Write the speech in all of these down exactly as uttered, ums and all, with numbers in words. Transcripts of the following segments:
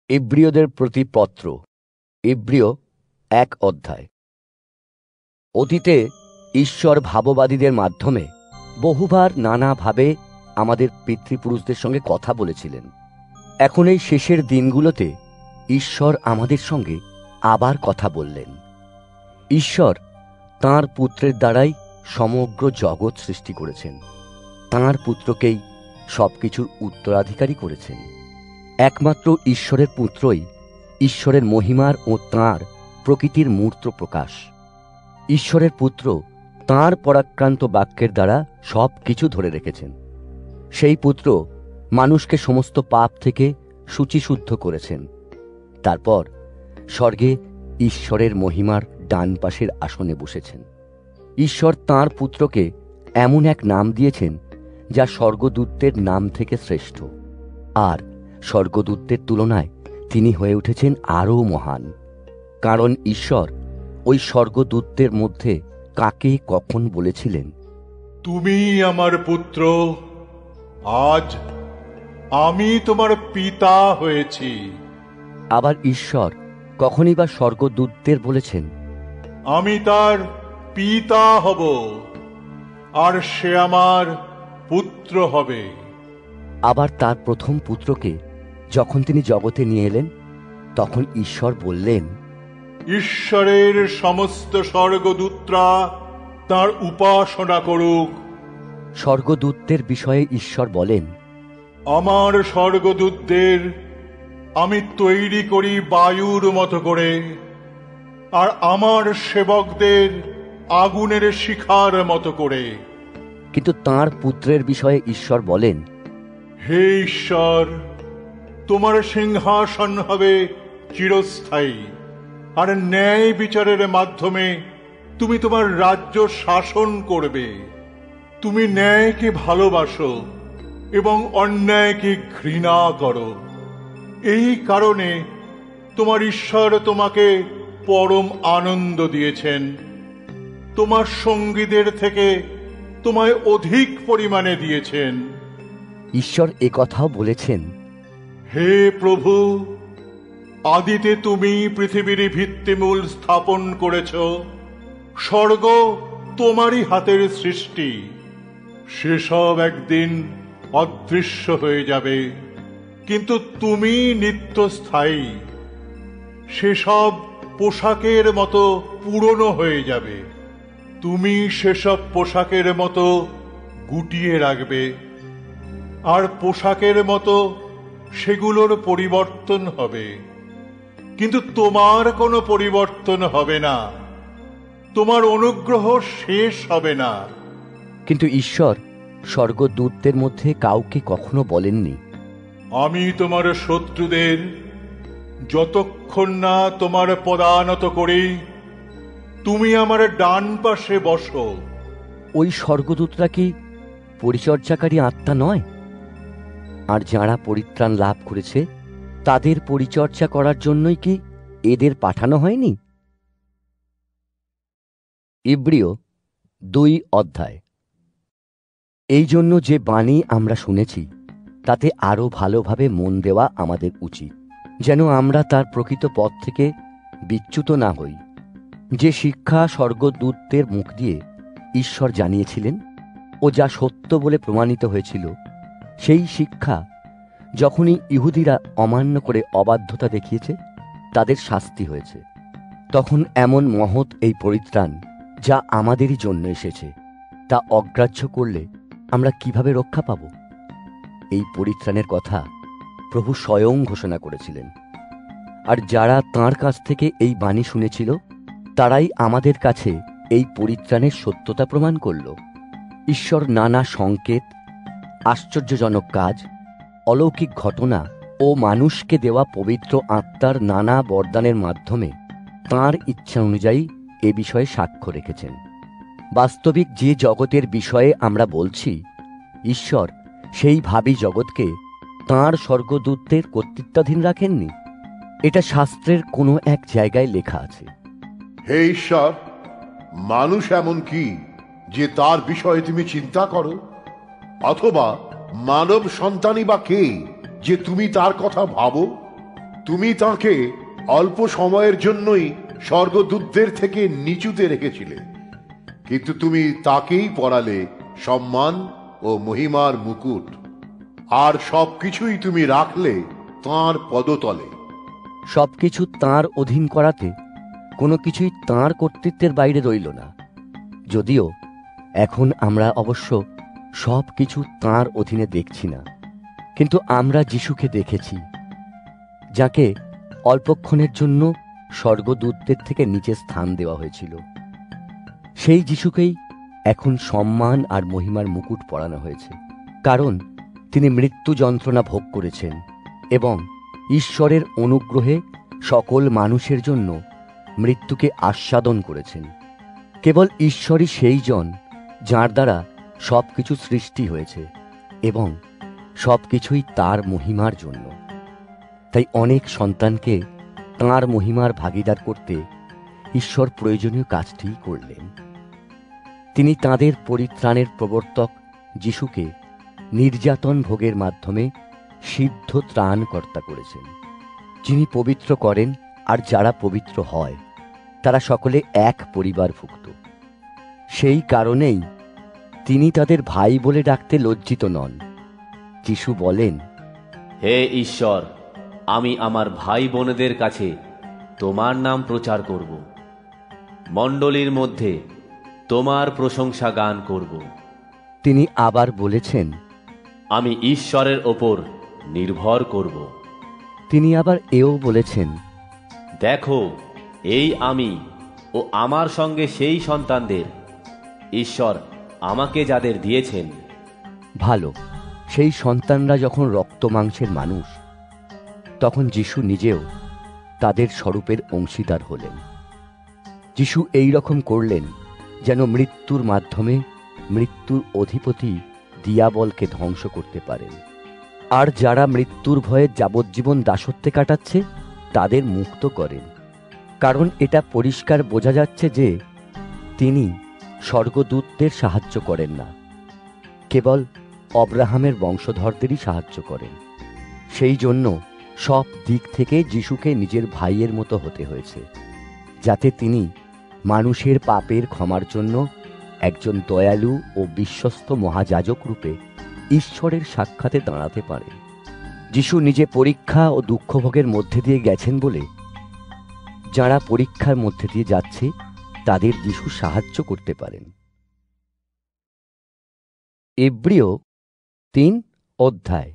ইব্রিয়দের প্রতি পত্র, ইব্রিয় এক অধ্যায়। অতীতে ঈশ্বর ভাববাদীদের মাধ্যমে বহুবার নানাভাবে আমাদের পিতৃপুরুষদের সঙ্গে কথা বলেছিলেন। এখন এই শেষের দিনগুলোতে ঈশ্বর আমাদের সঙ্গে আবার কথা বললেন। ঈশ্বর তাঁর পুত্রের দ্বারাই সমগ্র জগৎ সৃষ্টি করেছেন, তাঁর পুত্রকেই সবকিছুর উত্তরাধিকারী করেছেন। একমাত্র ঈশ্বরের পুত্রই ঈশ্বরের মহিমার ও তাঁর প্রকৃতির মূর্ত প্রকাশ। ঈশ্বরের পুত্র তাঁর পরাক্রান্ত বাক্যের দ্বারা সব কিছু ধরে রেখেছেন। সেই পুত্র মানুষকে সমস্ত পাপ থেকে শুচিশুদ্ধ করেছেন। তারপর স্বর্গে ঈশ্বরের মহিমার ডান পাশের আসনে বসেছেন। ঈশ্বর তাঁর পুত্রকে এমন এক নাম দিয়েছেন যা স্বর্গদূতদের নাম থেকে শ্রেষ্ঠ, আর স্বর্গদূতদের তুলনায় তিনি হয়ে উঠেছেন আরও মহান। কারণ ঈশ্বর ওই স্বর্গদূতদের মধ্যে কাকে কখন বলেছিলেন, তুমি আমার পুত্র, আজ আমি তোমার পিতা হয়েছি। আবার ঈশ্বর কখনই বা স্বর্গদূতদের বলেছেন, আমি তার পিতা হব, আর সে আমার পুত্র হবে। আবার তার প্রথম পুত্রকে যখন তিনি জগতে নিয়ে এলেন, তখন ঈশ্বর বললেন, ঈশ্বরের সমস্ত স্বর্গদূতরা তার উপাসনা করুক। স্বর্গদূতদের বিষয়ে ঈশ্বর বলেন, আমার স্বর্গদূতদের আমি তৈরি করি বায়ুর মতো করে, আর আমার সেবকদের আগুনের শিখার মতো করে। কিন্তু তাঁর পুত্রের বিষয়ে ঈশ্বর বলেন, হে ঈশ্বর, তোমার সিংহাসন হবে চিরস্থায়ী, আর ন্যায় বিচারের মাধ্যমে তুমি তোমার রাজ্য শাসন করবে। তুমি ন্যায়কে ভালোবাসো এবং অন্যায়কে ঘৃণা করো। এই কারণে তোমার ঈশ্বর তোমাকে পরম আনন্দ দিয়েছেন। তোমার সঙ্গীদের থেকে তোমায় অধিক পরিমাণে দিয়েছেন। ঈশ্বর একথাও বলেছেন, হে প্রভু, আদিতে তুমি পৃথিবীর ভিত্তিমূল স্থাপন করেছ। স্বর্গ তোমারই হাতের সৃষ্টি। সেসব একদিন অদৃশ্য হয়ে যাবে, কিন্তু তুমি নিত্যস্থায়ী। সেসব পোশাকের মতো পুরনো হয়ে যাবে, তুমি সেসব পোশাকের মতো গুটিয়ে রাখবে। আর পোশাকের মতো সেগুলোর পরিবর্তন হবে, কিন্তু তোমার কোনো পরিবর্তন হবে না। তোমার অনুগ্রহ শেষ হবে না। কিন্তু ঈশ্বর স্বর্গদূতদের মধ্যে কাউকে কখনো বলেননি, আমি তোমার শত্রুদের যতক্ষণ না তোমার পদানত করি, তুমি আমার ডান পাশে বসো। ওই স্বর্গদূতরা কি পরিচর্যাকারী আত্মা নয়? আর যাঁরা পরিত্রাণ লাভ করেছে তাদের পরিচর্যা করার জন্যই কি এদের পাঠানো হয়নি? ইব্রিয় দুই অধ্যায়। এই জন্য যে বাণী আমরা শুনেছি তাতে আরও ভালোভাবে মন দেওয়া আমাদের উচিত, যেন আমরা তার প্রকৃত পথ থেকে বিচ্যুত না হই। যে শিক্ষা স্বর্গদূতদের মুখ দিয়ে ঈশ্বর জানিয়েছিলেন ও যা সত্য বলে প্রমাণিত হয়েছিল, সেই শিক্ষা যখনই ইহুদিরা অমান্য করে অবাধ্যতা দেখিয়েছে, তাদের শাস্তি হয়েছে। তখন এমন মহৎ এই পরিত্রাণ যা আমাদেরই জন্য এসেছে, তা অগ্রাহ্য করলে আমরা কিভাবে রক্ষা পাব? এই পরিত্রাণের কথা প্রভু স্বয়ং ঘোষণা করেছিলেন, আর যারা তাঁর কাছ থেকে এই বাণী শুনেছিল তারাই আমাদের কাছে এই পরিত্রাণের সত্যতা প্রমাণ করল। ঈশ্বর নানা সংকেত, আশ্চর্যজনক কাজ, অলৌকিক ঘটনা ও মানুষকে দেওয়া পবিত্র আত্মার নানা বরদানের মাধ্যমে তাঁর ইচ্ছা অনুযায়ী এ বিষয়ে সাক্ষ্য রেখেছেন। বাস্তবিক যে জগতের বিষয়ে আমরা বলছি, ঈশ্বর সেই ভাবী জগৎকে তাঁর স্বর্গদূতদের কর্তৃত্বাধীন রাখেননি। এটা শাস্ত্রের কোনো এক জায়গায় লেখা আছে, হে ঈশ্বর, মানুষ এমন কি যে তার বিষয়ে তুমি চিন্তা করো? অথবা মানব সন্তানই বা কে যে তুমি তার কথা ভাবো? তুমি তাকে অল্প সময়ের জন্যই স্বর্গদূতদের থেকে নিচুতে রেখেছিলে, কিন্তু তুমি তাকেই পরালে সম্মান ও মহিমার মুকুট, আর সবকিছুই তুমি রাখলে তাঁর পদতলে। সবকিছু তাঁর অধীন করাতে কোনো কিছুই তাঁর কর্তৃত্বের বাইরে রইল না। যদিও এখন আমরা অবশ্য সব কিছু তাঁর অধীনে দেখছি না, কিন্তু আমরা যিশুকে দেখেছি, যাকে অল্পক্ষণের জন্য স্বর্গদূতদের থেকে নিচে স্থান দেওয়া হয়েছিল। সেই যিশুকেই এখন সম্মান আর মহিমার মুকুট পরানো হয়েছে, কারণ তিনি মৃত্যু যন্ত্রণা ভোগ করেছেন এবং ঈশ্বরের অনুগ্রহে সকল মানুষের জন্য মৃত্যুকে আস্বাদন করেছেন। কেবল ঈশ্বরই সেই জন যাঁর দ্বারা সব কিছু সৃষ্টি হয়েছে এবং সব কিছুই তাঁর মহিমার জন্য। তাই অনেক সন্তানকে তাঁর মহিমার ভাগীদার করতে ঈশ্বর প্রয়োজনীয় কাজটি করলেন। তিনি তাঁদের পরিত্রাণের প্রবর্তক যিশুকে নির্যাতন ভোগের মাধ্যমে সিদ্ধ ত্রাণকর্তা করেছেন, যিনি পবিত্র করেন, আর যারা পবিত্র হয় তারা সকলে এক পরিবারভুক্ত। সেই কারণেই তিনি তাদের ভাই বলে ডাকতে লজ্জিত নন। যিশু বলেন, হে ঈশ্বর, আমি আমার ভাই বোনেদের কাছে তোমার নাম প্রচার করব, মণ্ডলীর মধ্যে তোমার প্রশংসা গান করব। তিনি আবার বলেছেন, আমি ঈশ্বরের ওপর নির্ভর করব। তিনি আবার এও বলেছেন, দেখো, এই আমি ও আমার সঙ্গে সেই সন্তানদের ঈশ্বর আমাকে যাদের দিয়েছেন। ভালো, সেই সন্তানরা যখন রক্ত মাংসের মানুষ, তখন যিশু নিজেও তাদের স্বরূপের অংশীদার হলেন। যিশু এই রকম করলেন যেন মৃত্যুর মাধ্যমে মৃত্যুর অধিপতি দিয়াবলকে ধ্বংস করতে পারেন, আর যারা মৃত্যুর ভয়ে যাবজ্জীবন দাসত্বে কাটাচ্ছে তাদের মুক্ত করেন। কারণ এটা পরিষ্কার বোঝা যাচ্ছে যে তিনি স্বর্গদূতদের সাহায্য করেন না, কেবল অব্রাহামের বংশধরদেরই সাহায্য করেন। সেই জন্য সব দিক থেকে যিশুকে নিজের ভাইয়ের মতো হতে হয়েছে, যাতে তিনি মানুষের পাপের ক্ষমার জন্য একজন দয়ালু ও বিশ্বস্ত মহাযাজক রূপে ঈশ্বরের সাক্ষাতে দাঁড়াতে পারেন। যিশু নিজে পরীক্ষা ও দুঃখভোগের মধ্যে দিয়ে গেছেন বলে যারা পরীক্ষার মধ্যে দিয়ে যাচ্ছে তাদের যিশু সাহায্য করতে পারেন। এব্রিয় তিন অধ্যায়।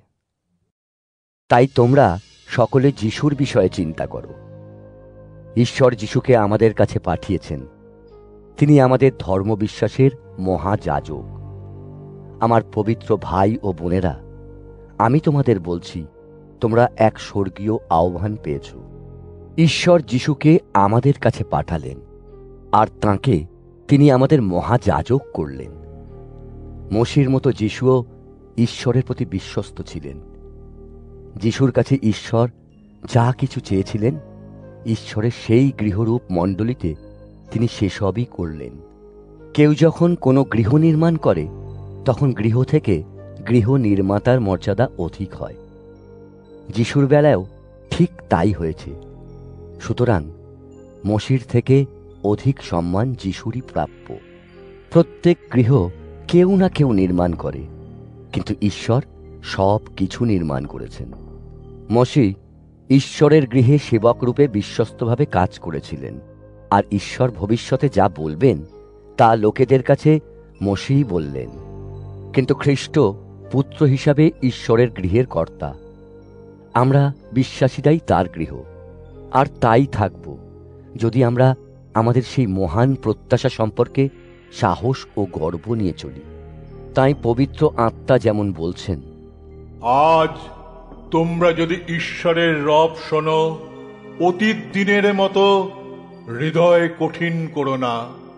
তাই তোমরা সকলে যিশুর বিষয়ে চিন্তা করো। ঈশ্বর যিশুকে আমাদের কাছে পাঠিয়েছেন। তিনি আমাদের ধর্মবিশ্বাসের মহাযাজক। আমার পবিত্র ভাই ও বোনেরা, আমি তোমাদের বলছি, তোমরা এক স্বর্গীয় আহ্বান পেয়েছ। ঈশ্বর যিশুকে আমাদের কাছে পাঠালেন, আর তাঁকে তিনি আমাদের মহাযাজক করলেন। মসির মতো যিশুও ঈশ্বরের প্রতি বিশ্বস্ত ছিলেন। যিশুর কাছে ঈশ্বর যা কিছু চেয়েছিলেন, ঈশ্বরের সেই গৃহরূপ মণ্ডলীতে তিনি সেসবই করলেন। কেউ যখন কোনো গৃহ নির্মাণ করে, তখন গৃহ থেকে গৃহ নির্মাতার মর্যাদা অধিক হয়। যিশুর বেলায়ও ঠিক তাই হয়েছে। সুতরাং মসির থেকে অধিক সম্মান যিশুরই প্রাপ্য। প্রত্যেক গৃহ কেউ না কেউ নির্মাণ করে, কিন্তু ঈশ্বর সব কিছু নির্মাণ করেছেন। মসি ঈশ্বরের গৃহে সেবক রূপে বিশ্বস্তভাবে কাজ করেছিলেন, আর ঈশ্বর ভবিষ্যতে যা বলবেন তা লোকেদের কাছে মসিই বললেন। কিন্তু খ্রিস্ট পুত্র হিসাবে ঈশ্বরের গৃহের কর্তা। আমরা বিশ্বাসীরাই তার গৃহ, আর তাই থাকব, যদি আমরা আমাদের সেই মহান প্রত্যাশা সম্পর্কে সাহস ও গর্ব নিয়ে চলি। তাই পবিত্র আত্মা যেমন বলছেন, আজ তোমরা যদি ঈশ্বরের রব শোনো, অতীত দিনের মতো হৃদয় কঠিন করো না।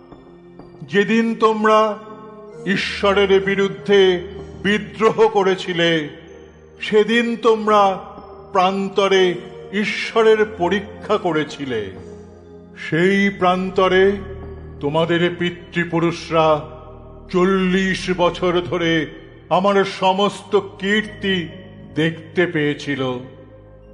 যেদিন তোমরা ঈশ্বরের বিরুদ্ধে বিদ্রোহ করেছিলে, সেদিন তোমরা প্রান্তরে ঈশ্বরের পরীক্ষা করেছিলে। সেই প্রান্তরে তোমাদের পিতৃপুরুষরা চল্লিশ বছর ধরে আমার সমস্ত কীর্তি দেখতে পেয়েছিল।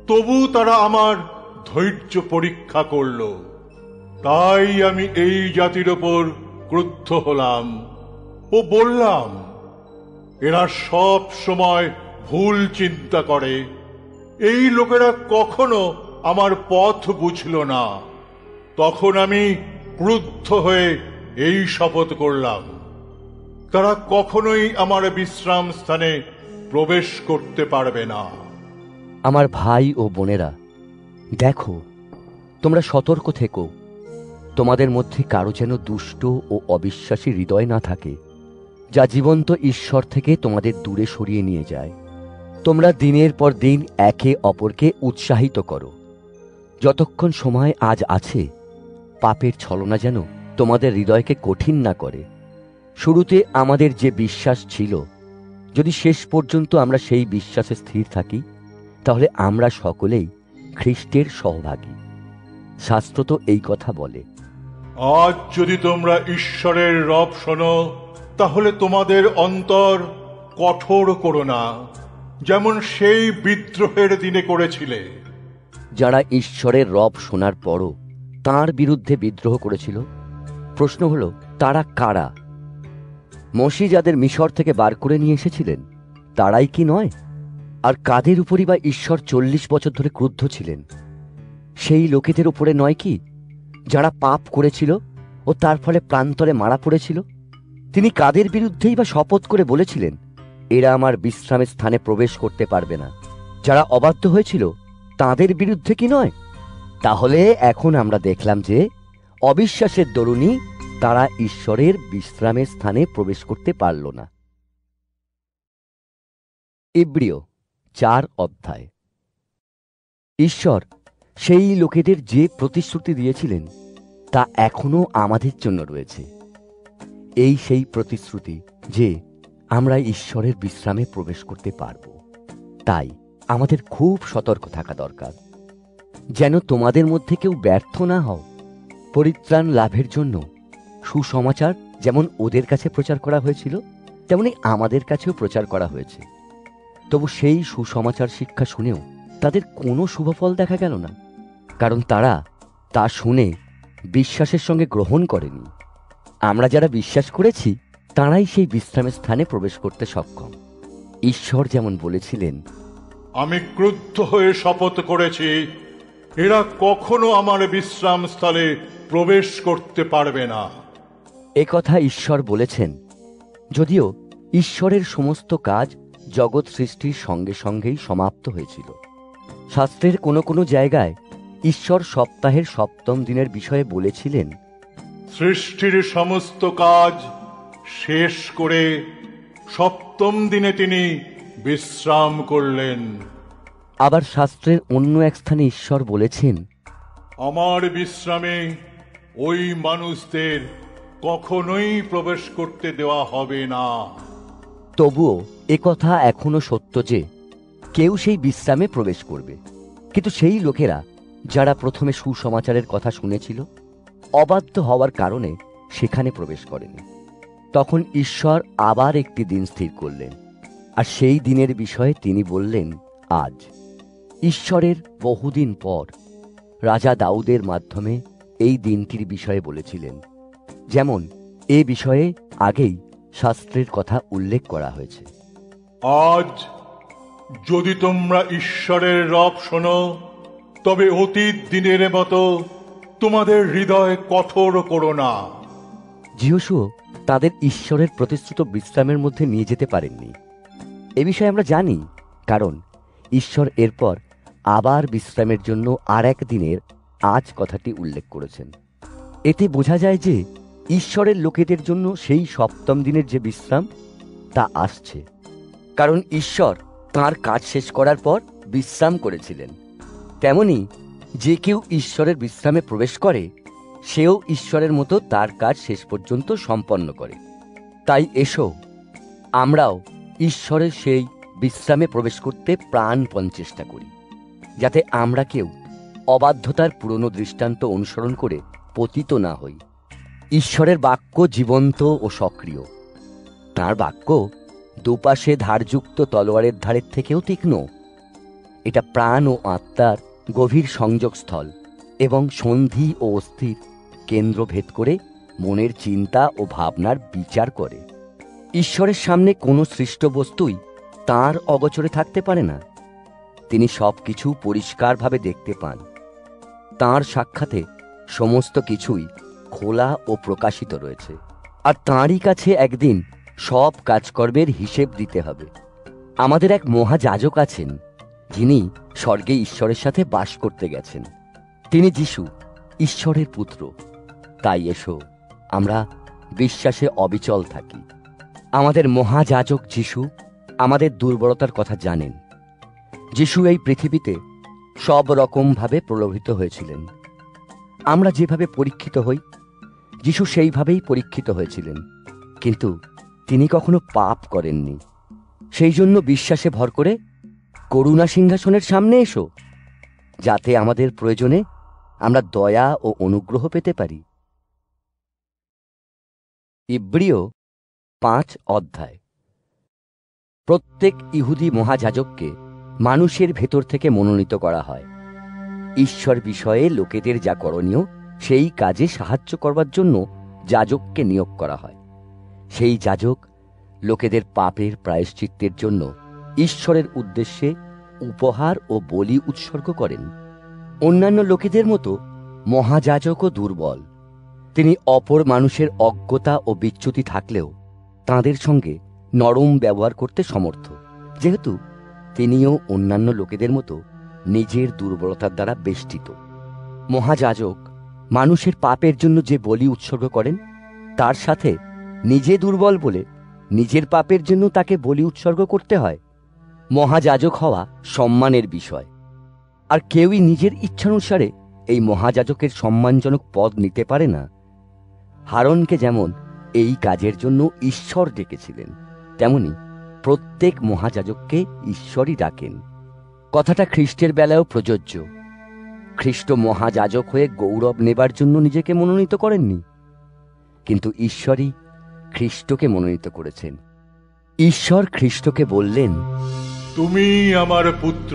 তবু তারা আমার ধৈর্য পরীক্ষা করল। তাই আমি এই জাতির ওপর ক্রুদ্ধ হলাম ও বললাম, এরা সব সময় ভুল চিন্তা করে। এই লোকেরা কখনো আমার পথ বুঝল না। তখন আমি ক্রুদ্ধ হয়ে এই শপথ করলাম, তারা কখনোই আমার বিশ্রাম স্থানে প্রবেশ করতে পারবে না। আমার ভাই ও বোনেরা, দেখো, তোমরা সতর্ক থেকো, তোমাদের মধ্যে কারো যেন দুষ্ট ও অবিশ্বাসী হৃদয় না থাকে, যা জীবন্ত ঈশ্বর থেকে তোমাদের দূরে সরিয়ে নিয়ে যায়। তোমরা দিনের পর দিন একে অপরকে উৎসাহিত করো, যতক্ষণ সময় আজ আছে, পাপের ছলনা যেন তোমাদের হৃদয়কে কঠিন না করে। শুরুতে আমাদের যে বিশ্বাস ছিল, যদি শেষ পর্যন্ত আমরা সেই বিশ্বাসে স্থির থাকি, তাহলে আমরা সকলেই খ্রিস্টের সহভাগী। শাস্ত্র তো এই কথা বলে। আজ যদি তোমরা ঈশ্বরের রব শোনো, তাহলে তোমাদের অন্তর কঠোর করো না, যেমন সেই বিদ্রোহের দিনে করেছিলে। যারা ঈশ্বরের রব শোনার পরও তাঁর বিরুদ্ধে বিদ্রোহ করেছিল, প্রশ্ন হল, তারা কারা? মসি যাদের মিশর থেকে বার করে নিয়ে এসেছিলেন, তারাই কি নয়? আর কাদের উপরই বা ঈশ্বর চল্লিশ বছর ধরে ক্রুদ্ধ ছিলেন? সেই লোকেদের উপরে নয় কি, যারা পাপ করেছিল ও তার ফলে প্রান্তরে মারা পড়েছিল? তিনি কাদের বিরুদ্ধেই বা শপথ করে বলেছিলেন, এরা আমার বিশ্রামের স্থানে প্রবেশ করতে পারবে না? যারা অবাধ্য হয়েছিল, তাদের বিরুদ্ধে কি নয়? তাহলে এখন আমরা দেখলাম যে অবিশ্বাসের দরুনই তারা ঈশ্বরের বিশ্রামের স্থানে প্রবেশ করতে পারল না। ইব্রিয় চার অধ্যায়। ঈশ্বর সেই লোকেদের যে প্রতিশ্রুতি দিয়েছিলেন, তা এখনো আমাদের জন্য রয়েছে। এই সেই প্রতিশ্রুতি যে আমরা ঈশ্বরের বিশ্রামে প্রবেশ করতে পারব। তাই আমাদের খুব সতর্ক থাকা দরকার, যেন তোমাদের মধ্যে কেউ ব্যর্থ না হও। পরিত্রাণ লাভের জন্য সুসমাচার যেমন ওদের কাছে প্রচার করা হয়েছিল, তেমনি আমাদের কাছেও প্রচার করা হয়েছে। তবু সেই সুসমাচার শিক্ষা শুনেও তাদের কোনো শুভফল দেখা গেল না, কারণ তারা তা শুনে বিশ্বাসের সঙ্গে গ্রহণ করেনি। আমরা যারা বিশ্বাস করেছি, তারাই সেই বিশ্রামের স্থানে প্রবেশ করতে সক্ষম। ঈশ্বর যেমন বলেছিলেন, আমি ক্রুদ্ধ হয়ে শপথ করেছি, এরা কখনো আমার বিশ্রাম স্থলে প্রবেশ করতে পারবে না। এ কথা ঈশ্বর বলেছেন, যদিও ঈশ্বরের সমস্ত কাজ জগৎ সৃষ্টির সঙ্গে সঙ্গেই সমাপ্ত হয়েছিল। শাস্ত্রের কোনো কোনো জায়গায় ঈশ্বর সপ্তাহের সপ্তম দিনের বিষয়ে বলেছিলেন, সৃষ্টির সমস্ত কাজ শেষ করে সপ্তম দিনে তিনি বিশ্রাম করলেন। আবার শাস্ত্রের অন্য এক স্থানে ঈশ্বর বলেছেন, আমার বিশ্রামে ওই মানুষদের কখনোই প্রবেশ করতে দেওয়া হবে না। তবুও একথা এখনো সত্য যে কেউ সেই বিশ্রামে প্রবেশ করবে, কিন্তু সেই লোকেরা যারা প্রথমে সুসমাচারের কথা শুনেছিল, অবাধ্য হওয়ার কারণে সেখানে প্রবেশ করেনি। তখন ঈশ্বর আবার একটি দিন স্থির করলেন, আর সেই দিনের বিষয়ে তিনি বললেন, আজ। ঈশ্বরের বহুদিন পর রাজা দাউদের মাধ্যমে এই দিনটির বিষয়ে বলেছিলেন, যেমন এ বিষয়ে আগেই শাস্ত্রের কথা উল্লেখ করা হয়েছে। আজ যদি তোমরা ঈশ্বরের রব শোনো, তবে অতীত দিনের মতো তোমাদের হৃদয় কঠোর করো না। যিহোশু তাদের ঈশ্বরের প্রতিশ্রুত বিশ্রামের মধ্যে নিয়ে যেতে পারেননি। এ বিষয়ে আমরা জানি, কারণ ঈশ্বর এরপর আবার বিশ্রামের জন্য আর এক দিনের আজ কথাটি উল্লেখ করেছেন। এতে বোঝা যায় যে ঈশ্বরের লোকেদের জন্য সেই সপ্তম দিনের যে বিশ্রাম, তা আসছে। কারণ ঈশ্বর তাঁর কাজ শেষ করার পর বিশ্রাম করেছিলেন। তেমনি যে কেউ ঈশ্বরের বিশ্রামে প্রবেশ করে, সেও ঈশ্বরের মতো তার কাজ শেষ পর্যন্ত সম্পন্ন করে। তাই এসো, আমরাও ঈশ্বরের সেই বিশ্রামে প্রবেশ করতে প্রাণপণ চেষ্টা করি, যাতে আমরা কেউ অবাধ্যতার পুরনো দৃষ্টান্ত অনুসরণ করে পতিত না হই। ঈশ্বরের বাক্য জীবন্ত ও সক্রিয়। তাঁর বাক্য দুপাশে ধারযুক্ত তলোয়ারের ধারের থেকেও তীক্ষ্ণ। এটা প্রাণ ও আত্মার গভীর সংযোগস্থল এবং সন্ধি ও অস্থির কেন্দ্র ভেদ করে মনের চিন্তা ও ভাবনার বিচার করে। ঈশ্বরের সামনে কোনো সৃষ্ট বস্তুই তাঁর অগোচরে থাকতে পারে না। তিনি সব কিছু পরিষ্কারভাবে দেখতে পান। তাঁর সাক্ষাতে সমস্ত কিছুই খোলা ও প্রকাশিত রয়েছে, আর তাঁরই কাছে একদিন সব কাজকর্মের হিসেব দিতে হবে। আমাদের এক মহাযাজক আছেন, যিনি স্বর্গে ঈশ্বরের সাথে বাস করতে গেছেন। তিনি যিশু, ঈশ্বরের পুত্র। তাই এসো আমরা বিশ্বাসে অবিচল থাকি। আমাদের মহাযাজক যিশু আমাদের দুর্বলতার কথা জানেন। যিশু এই পৃথিবীতে সব রকমভাবে প্রলোভিত হয়েছিলেন। আমরা যেভাবে পরীক্ষিত হই, যিশু সেইভাবেই পরীক্ষিত হয়েছিলেন, কিন্তু তিনি কখনো পাপ করেননি। সেই জন্য বিশ্বাসে ভর করে করুণা সিংহাসনের সামনে এসো, যাতে আমাদের প্রয়োজনে আমরা দয়া ও অনুগ্রহ পেতে পারি। ইব্রিয় পাঁচ অধ্যায়। প্রত্যেক ইহুদি মহাযাজককে মানুষের ভেতর থেকে মনোনীত করা হয়। ঈশ্বর বিষয়ে লোকেদের যা করণীয় সেই কাজে সাহায্য করবার জন্য যাজককে নিয়োগ করা হয়। সেই যাজক লোকেদের পাপের প্রায়শ্চিত্তের জন্য ঈশ্বরের উদ্দেশ্যে উপহার ও বলি উৎসর্গ করেন। অন্যান্য লোকেদের মতো মহাযাজকও দুর্বল। তিনি অপর মানুষের অজ্ঞতা ও বিচ্যুতি থাকলেও তাঁদের সঙ্গে নরম ব্যবহার করতে সমর্থ, যেহেতু তিনিও অন্যান্য লোকেদের মতো নিজের দুর্বলতার দ্বারা বেষ্টিত। মহাযাজক মানুষের পাপের জন্য যে বলি উৎসর্গ করেন, তার সাথে নিজে দুর্বল বলে নিজের পাপের জন্য তাকে বলি উৎসর্গ করতে হয়। মহাযাজক হওয়া সম্মানের বিষয়, আর কেউই নিজের ইচ্ছানুসারে এই মহাযাজকের সম্মানজনক পদ নিতে পারে না। হারনকে যেমন এই কাজের জন্য ঈশ্বর ডেকেছিলেন, তেমনি প্রত্যেক মহাযাজককে ঈশ্বরই ডাকেন। কথাটা খ্রিস্টের বেলায়ও প্রযোজ্য। খ্রিস্ট মহাযাজক হয়ে গৌরব নেবার জন্য নিজেকে মনোনীত করেননি, কিন্তু ঈশ্বরই খ্রিস্টকে মনোনীত করেছেন। ঈশ্বর খ্রিস্টকে বললেন, তুমি আমার পুত্র,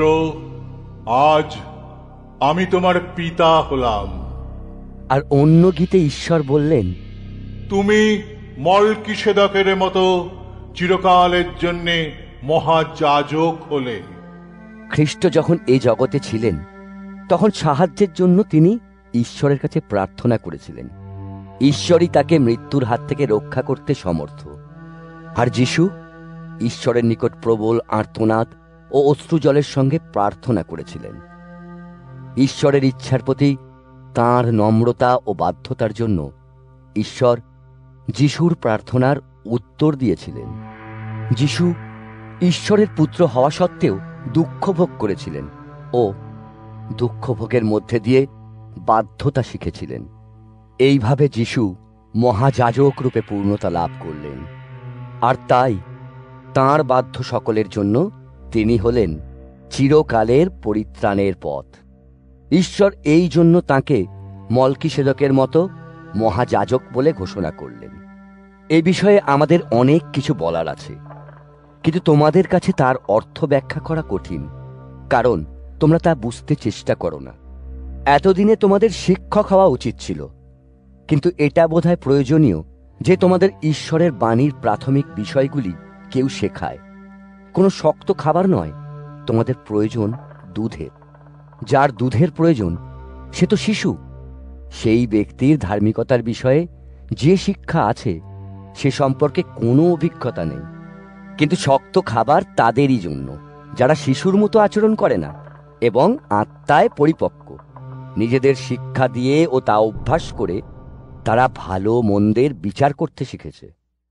আজ আমি তোমার পিতা হলাম। আর অন্য গীতে ঈশ্বর বললেন, তুমি মলকিসেদকের মতো চিরকালের জন্যে মহাযাজক হলে। খ্রিস্ট যখন এই জগতে ছিলেন, তখন সাহায্যের জন্য তিনি ঈশ্বরের কাছে প্রার্থনা করেছিলেন। ঈশ্বরই তাকে মৃত্যুর হাত থেকে রক্ষা করতে সমর্থ। আর যিশু ঈশ্বরের নিকট প্রবল আর্তনাদ ও অশ্রুজলের সঙ্গে প্রার্থনা করেছিলেন। ঈশ্বরের ইচ্ছার প্রতি তাঁর নম্রতা ও বাধ্যতার জন্য ঈশ্বর যিশুর প্রার্থনার উত্তর দিয়েছিলেন। যিশু ঈশ্বরের পুত্র হওয়া সত্ত্বেও দুঃখ ভোগ করেছিলেন ও দুঃখ ভোগের মধ্যে দিয়ে বাধ্যতা শিখেছিলেন। এইভাবে যিশু মহাযাজক রূপে পূর্ণতা লাভ করলেন, আর তাই তাঁর বাধ্য সকলের জন্য তিনি হলেন চিরকালের পরিত্রাণের পথ। ঈশ্বর এই জন্য তাঁকে মলকিসেদকের মতো মহাযাজক বলে ঘোষণা করলেন। এ বিষয়ে আমাদের অনেক কিছু বলার আছে, কিন্তু তোমাদের কাছে তার অর্থ ব্যাখ্যা করা কঠিন, কারণ তোমরা তা বুঝতে চেষ্টা করো না। এতদিনে তোমাদের শিক্ষক হওয়া উচিত ছিল, কিন্তু এটা বোধহয় প্রয়োজনীয় যে তোমাদের ঈশ্বরের বাণীর প্রাথমিক বিষয়গুলি কেউ শেখায়। কোনো শক্ত খাবার নয়, তোমাদের প্রয়োজন দুধের। যার দুধের প্রয়োজন সে তো শিশু। সেই ব্যক্তির ধার্মিকতার বিষয়ে যে শিক্ষা আছে সে সম্পর্কে কোনো অভিজ্ঞতা নেই, কিন্তু শক্ত খাবার তাদেরই জন্য যারা শিশুর মতো আচরণ করে না এবং আত্মায় পরিপক্ক। নিজেদের শিক্ষা দিয়ে ও তা অভ্যাস করে তারা ভালো মন্দের বিচার করতে শিখেছে।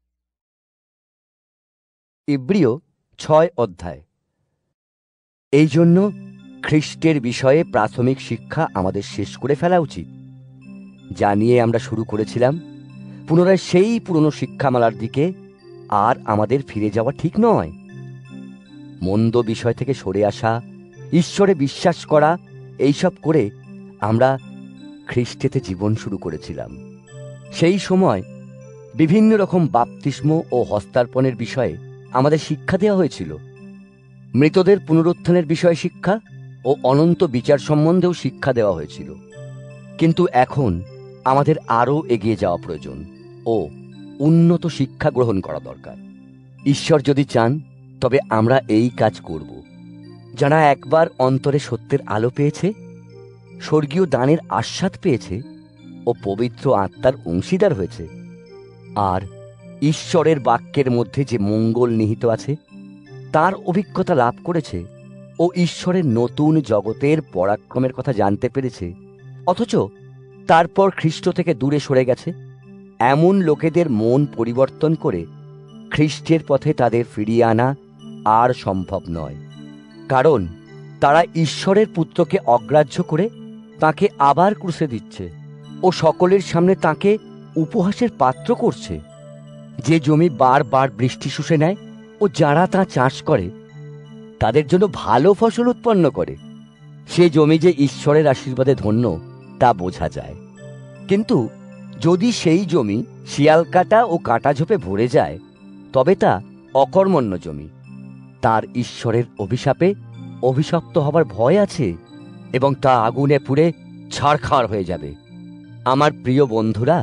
ইব্রিয় ছয় অধ্যায়। এই জন্য খ্রিস্টের বিষয়ে প্রাথমিক শিক্ষা আমাদের শেষ করে ফেলা উচিত। যা নিয়ে আমরা শুরু করেছিলাম, পুনরায় সেই পুরনো শিক্ষামালার দিকে আর আমাদের ফিরে যাওয়া ঠিক নয়। মন্দ বিষয় থেকে সরে আসা, ঈশ্বরে বিশ্বাস করা, এইসব করে আমরা খ্রিস্টেতে জীবন শুরু করেছিলাম। সেই সময় বিভিন্ন রকম বাপ্তিস্ম ও হস্তার্পণের বিষয়ে আমাদের শিক্ষা দেওয়া হয়েছিল। মৃতদের পুনরুত্থানের বিষয়ে শিক্ষা ও অনন্ত বিচার সম্বন্ধেও শিক্ষা দেওয়া হয়েছিল। কিন্তু এখন আমাদের আরও এগিয়ে যাওয়া প্রয়োজন ও উন্নত শিক্ষা গ্রহণ করা দরকার। ঈশ্বর যদি চান তবে আমরা এই কাজ করব। যারা একবার অন্তরে সত্যের আলো পেয়েছে, স্বর্গীয় দানের আস্বাদ পেয়েছে ও পবিত্র আত্মার অংশীদার হয়েছে, আর ঈশ্বরের বাক্যের মধ্যে যে মঙ্গল নিহিত আছে তার অভিজ্ঞতা লাভ করেছে ও ঈশ্বরের নতুন জগতের পরাক্রমের কথা জানতে পেরেছে, অথচ তারপর খ্রিস্ট থেকে দূরে সরে গেছে, এমন লোকেদের মন পরিবর্তন করে খ্রিস্টের পথে তাদের ফিরিয়ে আনা আর সম্ভব নয়। কারণ তারা ঈশ্বরের পুত্রকে অগ্রাহ্য করে তাকে আবার ক্রুশে দিচ্ছে ও সকলের সামনে তাকে উপহাসের পাত্র করছে। যে জমি বারবার বৃষ্টি শুষে নেয় ও যারা তা চাষ করে তাদের জন্য ভালো ফসল উৎপন্ন করে, সে জমি যে ঈশ্বরের আশীর্বাদে ধন্য তা বোঝা যায়। কিন্তু যদি সেই জমি শিয়াল কাটা ও কাটা ঝোপে ভরে যায় তবে তা অকর্মণ্য জমি, তার ঈশ্বরের অভিশাপে অভিশপ্ত হবার ভয় আছে এবং তা আগুনে পুড়ে ছারখার হয়ে যাবে। আমার প্রিয় বন্ধুরা,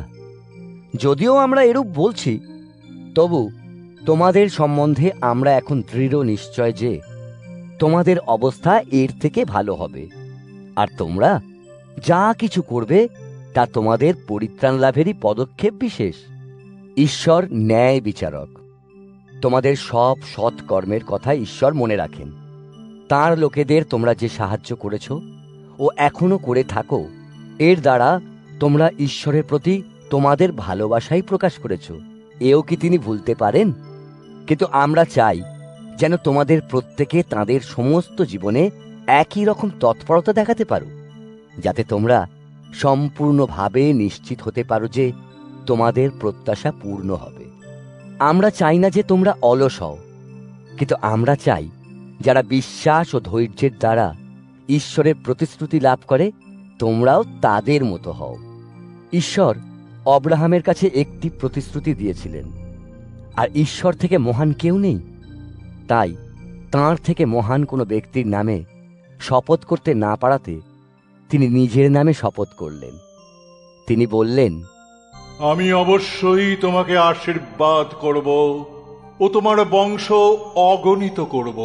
যদিও আমরা এরূপ বলছি, তবু তোমাদের সম্বন্ধে আমরা এখন দৃঢ় নিশ্চয় যে তোমাদের অবস্থা এর থেকে ভালো হবে, আর তোমরা যা কিছু করবে তা তোমাদের পরিত্রাণ লাভেরই পদক্ষেপ বিশেষ। ঈশ্বর ন্যায় বিচারক। তোমাদের সব সৎ কর্মের কথা ঈশ্বর মনে রাখেন। তাঁর লোকেদের তোমরা যে সাহায্য করেছ ও এখনো করে থাকো, এর দ্বারা তোমরা ঈশ্বরের প্রতি তোমাদের ভালোবাসাই প্রকাশ করেছ। এও কি তিনি ভুলতে পারেন? কিন্তু আমরা চাই যেন তোমাদের প্রত্যেকে তাঁদের সমস্ত জীবনে একই রকম তৎপরতা দেখাতে পারো, যাতে তোমরা সম্পূর্ণভাবে নিশ্চিত হতে পারো যে তোমাদের প্রত্যাশা পূর্ণ হবে। আমরা চাই না যে তোমরা অলস হও, কিন্তু আমরা চাই যারা বিশ্বাস ও ধৈর্যের দ্বারা ঈশ্বরের প্রতিশ্রুতি লাভ করে তোমরাও তাদের মতো হও। ঈশ্বর অব্রাহামের কাছে একটি প্রতিশ্রুতি দিয়েছিলেন, আর ঈশ্বর থেকে মহান কেউ নেই। তাই তাঁর থেকে মহান কোনো ব্যক্তির নামে শপথ করতে না পারাতে তিনি নিজের নামে শপথ করলেন। তিনি বললেন, আমি অবশ্যই তোমাকে আশীর্বাদ করব ও তোমার বংশ অগণিত করব।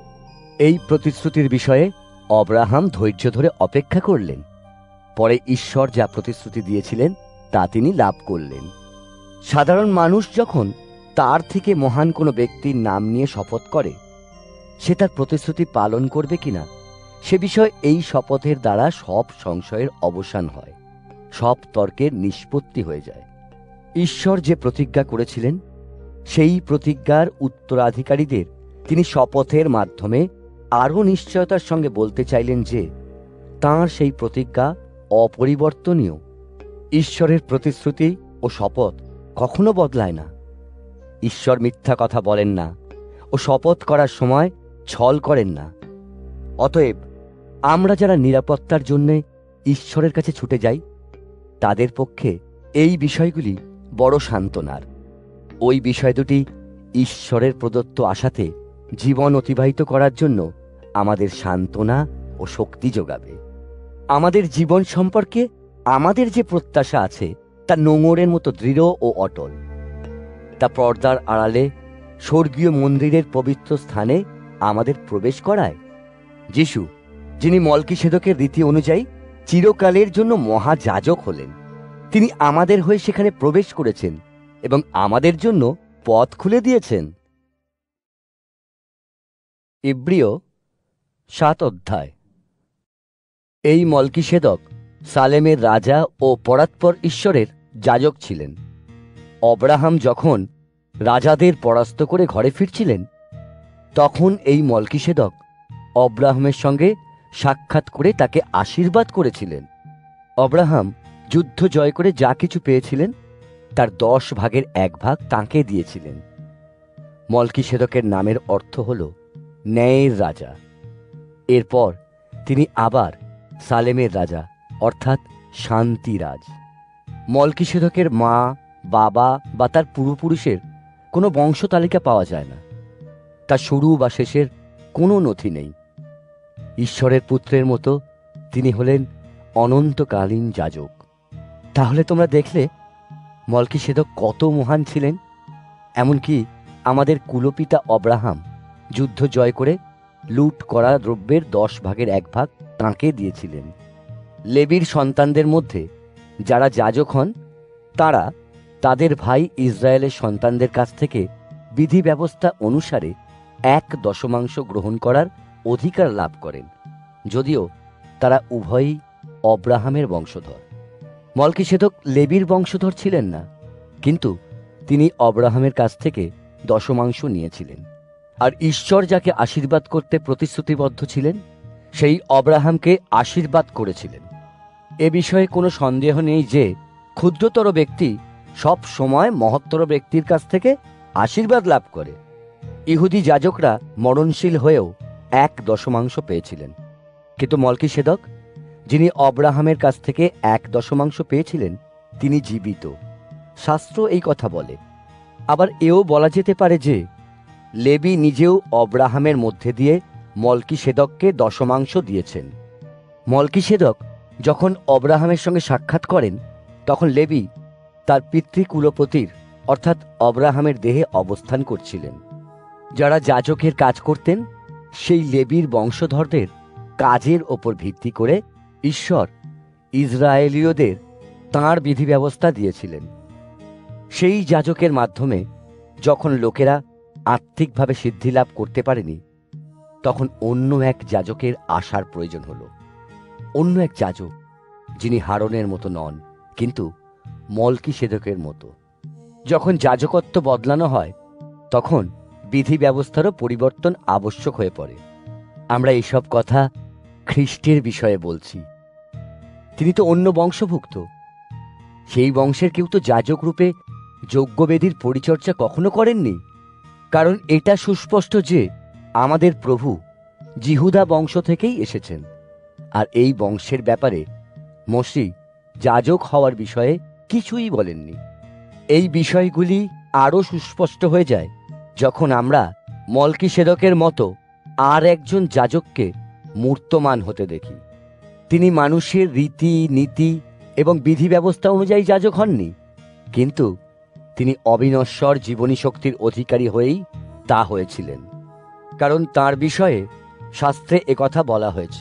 এই প্রতিশ্রুতির বিষয়ে অব্রাহাম ধৈর্য ধরে অপেক্ষা করলেন। পরে ঈশ্বর যা প্রতিশ্রুতি দিয়েছিলেন তা তিনি লাভ করলেন। সাধারণ মানুষ যখন তার থেকে মহান কোনো ব্যক্তির নাম নিয়ে শপথ করে, সে তার প্রতিশ্রুতি পালন করবে কিনা সে বিষয়ে এই শপথের দ্বারা সব সংশয়ের অবসান হয়, সব তর্কের নিষ্পত্তি হয়ে যায়। ঈশ্বর যে প্রতিজ্ঞা করেছিলেন সেই প্রতিজ্ঞার উত্তরাধিকারীদের তিনি শপথের মাধ্যমে আরও নিশ্চয়তার সঙ্গে বলতে চাইলেন যে তাঁর সেই প্রতিজ্ঞা অপরিবর্তনীয়। ঈশ্বরের প্রতিশ্রুতি ও শপথ কখনো বদলায় না। ঈশ্বর মিথ্যা কথা বলেন না ও শপথ করার সময় ছল করেন না। অতএব আমরা যারা নিরাপত্তার জন্যে ঈশ্বরের কাছে ছুটে যাই, তাদের পক্ষে এই বিষয়গুলি বড় সান্ত্বনার। ওই বিষয় দুটি ঈশ্বরের প্রদত্ত আশাতে জীবন অতিবাহিত করার জন্য আমাদের সান্ত্বনা ও শক্তি যোগাবে। আমাদের জীবন সম্পর্কে আমাদের যে প্রত্যাশা আছে তা নোঙরের মতো দৃঢ় ও অটল। তা পর্দার আড়ালে স্বর্গীয় মন্দিরের পবিত্র স্থানে আমাদের প্রবেশ করায়। যিশু, যিনি মলকিসেদকের রীতি অনুযায়ী চিরকালের জন্য মহাযাজক হলেন, তিনি আমাদের হয়ে সেখানে প্রবেশ করেছেন এবং আমাদের জন্য পথ খুলে দিয়েছেন। ইব্রিয় সাত অধ্যায়। এই মলকিসেদক সালেমের রাজা ও পরাৎপর ঈশ্বরের যাজক ছিলেন। অব্রাহাম যখন রাজাদের পরাস্ত করে ঘরে ফিরছিলেন, তখন এই মলকিসেদক অব্রাহামের সঙ্গে সাক্ষাৎ করে তাকে আশীর্বাদ করেছিলেন। অব্রাহাম যুদ্ধ জয় করে যা কিছু পেয়েছিলেন তার দশ ভাগের এক ভাগ তাঁকে দিয়েছিলেন। মলকিসেদকের নামের অর্থ হল ন্যায়ের রাজা। এরপর তিনি আবার সালেমের রাজা অর্থাৎ শান্তিরাজ। মলকিসেদকের মা, বাবা বা তার পূর্বপুরুষের কোনো বংশ তালিকা পাওয়া যায় না। তার শুরু বা শেষের কোনো নথি নেই। ঈশ্বরের পুত্রের মতো তিনি হলেন অনন্তকালীন যাজক। তাহলে তোমরা দেখলে মলকিসেদক কত মহান ছিলেন। এমনকি আমাদের কুলপিতা অব্রাহাম যুদ্ধ জয় করে লুট করা দ্রব্যের দশ ভাগের এক ভাগ তাঁকে দিয়েছিলেন। লেবীর সন্তানদের মধ্যে যারা যাজক হন তারা তাদের ভাই ইসরায়েলের সন্তানদের কাছ থেকে বিধি ব্যবস্থা অনুসারে এক দশমাংশ গ্রহণ করার অধিকার লাভ করেন, যদিও তারা উভয়ই অব্রাহামের বংশধর। মলকিসেদক লেবীর বংশধর ছিলেন না, কিন্তু তিনি অব্রাহামের কাছ থেকে দশমাংশ নিয়েছিলেন। আর ঈশ্বর যাকে আশীর্বাদ করতে প্রতিশ্রুতিবদ্ধ ছিলেন সেই অব্রাহামকে আশীর্বাদ করেছিলেন। এ বিষয়ে কোনো সন্দেহ নেই যে ক্ষুদ্রতর ব্যক্তি সব সময় মহত্তর ব্যক্তির কাছ থেকে আশীর্বাদ লাভ করে। ইহুদি যাজকরা মরণশীল হয়েও এক দশমাংশ পেয়েছিলেন, কিন্তু মলকিসেদক যিনি অব্রাহামের কাছ থেকে এক দশমাংশ পেয়েছিলেন তিনি জীবিত। শাস্ত্র এই কথা বলে। আবার এও বলা যেতে পারে যে লেবী নিজেও অব্রাহামের মধ্যে দিয়ে মলকিসেদককে দশমাংশ দিয়েছেন। মলকিসেদক যখন অব্রাহামের সঙ্গে সাক্ষাৎ করেন তখন লেবী তার পিতৃকুলপতির অর্থাৎ অব্রাহামের দেহে অবস্থান করছিলেন। যারা যাজকের কাজ করতেন সেই লেবীর বংশধরদের কাজের ওপর ভিত্তি করে ঈশ্বর ইসরায়েলীয়দের তাঁর বিধি ব্যবস্থা দিয়েছিলেন। সেই যাজকের মাধ্যমে যখন লোকেরা আর্থিকভাবে সিদ্ধি লাভ করতে পারেনি, তখন অন্য এক যাজকের আসার প্রয়োজন হল। অন্য এক যাজক যিনি হারনের মতো নন, কিন্তু মলকিসেদকের মতো। যখন যাজকত্ব বদলানো হয় তখন বিধি ব্যবস্থারও পরিবর্তন আবশ্যক হয়ে পড়ে। আমরা এইসব কথা খ্রিস্টের বিষয়ে বলছি। তিনি তো অন্য বংশভুক্ত। সেই বংশের কেউ তো যাজক রূপে যজ্ঞবেদীর পরিচর্যা কখনো করেননি। কারণ এটা সুস্পষ্ট যে আমাদের প্রভু জিহুদা বংশ থেকেই এসেছেন, আর এই বংশের ব্যাপারে মোশে যাজক হওয়ার বিষয়ে কিছুই বলেননি। এই বিষয়গুলি আরও সুস্পষ্ট হয়ে যায় যখন আমরা মলকিসেদকের মতো আর একজন যাজককে মূর্তমান হতে দেখি। তিনি মানুষের রীতি নীতি এবং বিধি ব্যবস্থা অনুযায়ী যাজক হননি, কিন্তু তিনি অবিনশ্বর জীবনী শক্তির অধিকারী হয়েই তা হয়েছিলেন। কারণ তাঁর বিষয়ে শাস্ত্রে একথা বলা হয়েছে,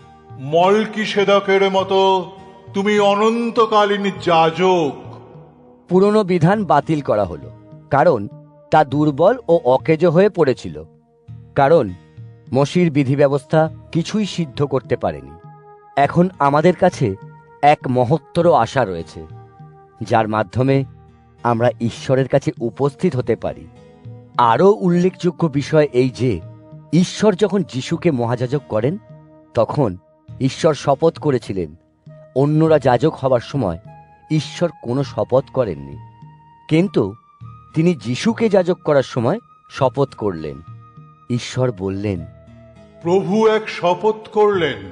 মলকিসেদকের মতো তুমি অনন্তকালীন যাজক। পুরনো বিধান বাতিল করা হলো, কারণ তা দুর্বল ও অকেজো হয়ে পড়েছিল। কারণ মোশির বিধি ব্যবস্থা কিছুই সিদ্ধ করতে পারেনি। এখন আমাদের কাছে এক মহত্তর আশা রয়েছে, যার মাধ্যমে আমরা ঈশ্বরের কাছে উপস্থিত হতে পারি। আরও উল্লেখযোগ্য বিষয় এই যে ঈশ্বর যখন যিশুকে মহাযাজক করেন তখন ঈশ্বর শপথ করেছিলেন। অন্যরা যাজক হবার সময় ঈশ্বর কোনো শপথ করেননি, কিন্তু তিনি যিশুকে যাজক করার সময় শপথ করলেন। ঈশ্বর বললেন, প্রভু এক শপথ করলেন,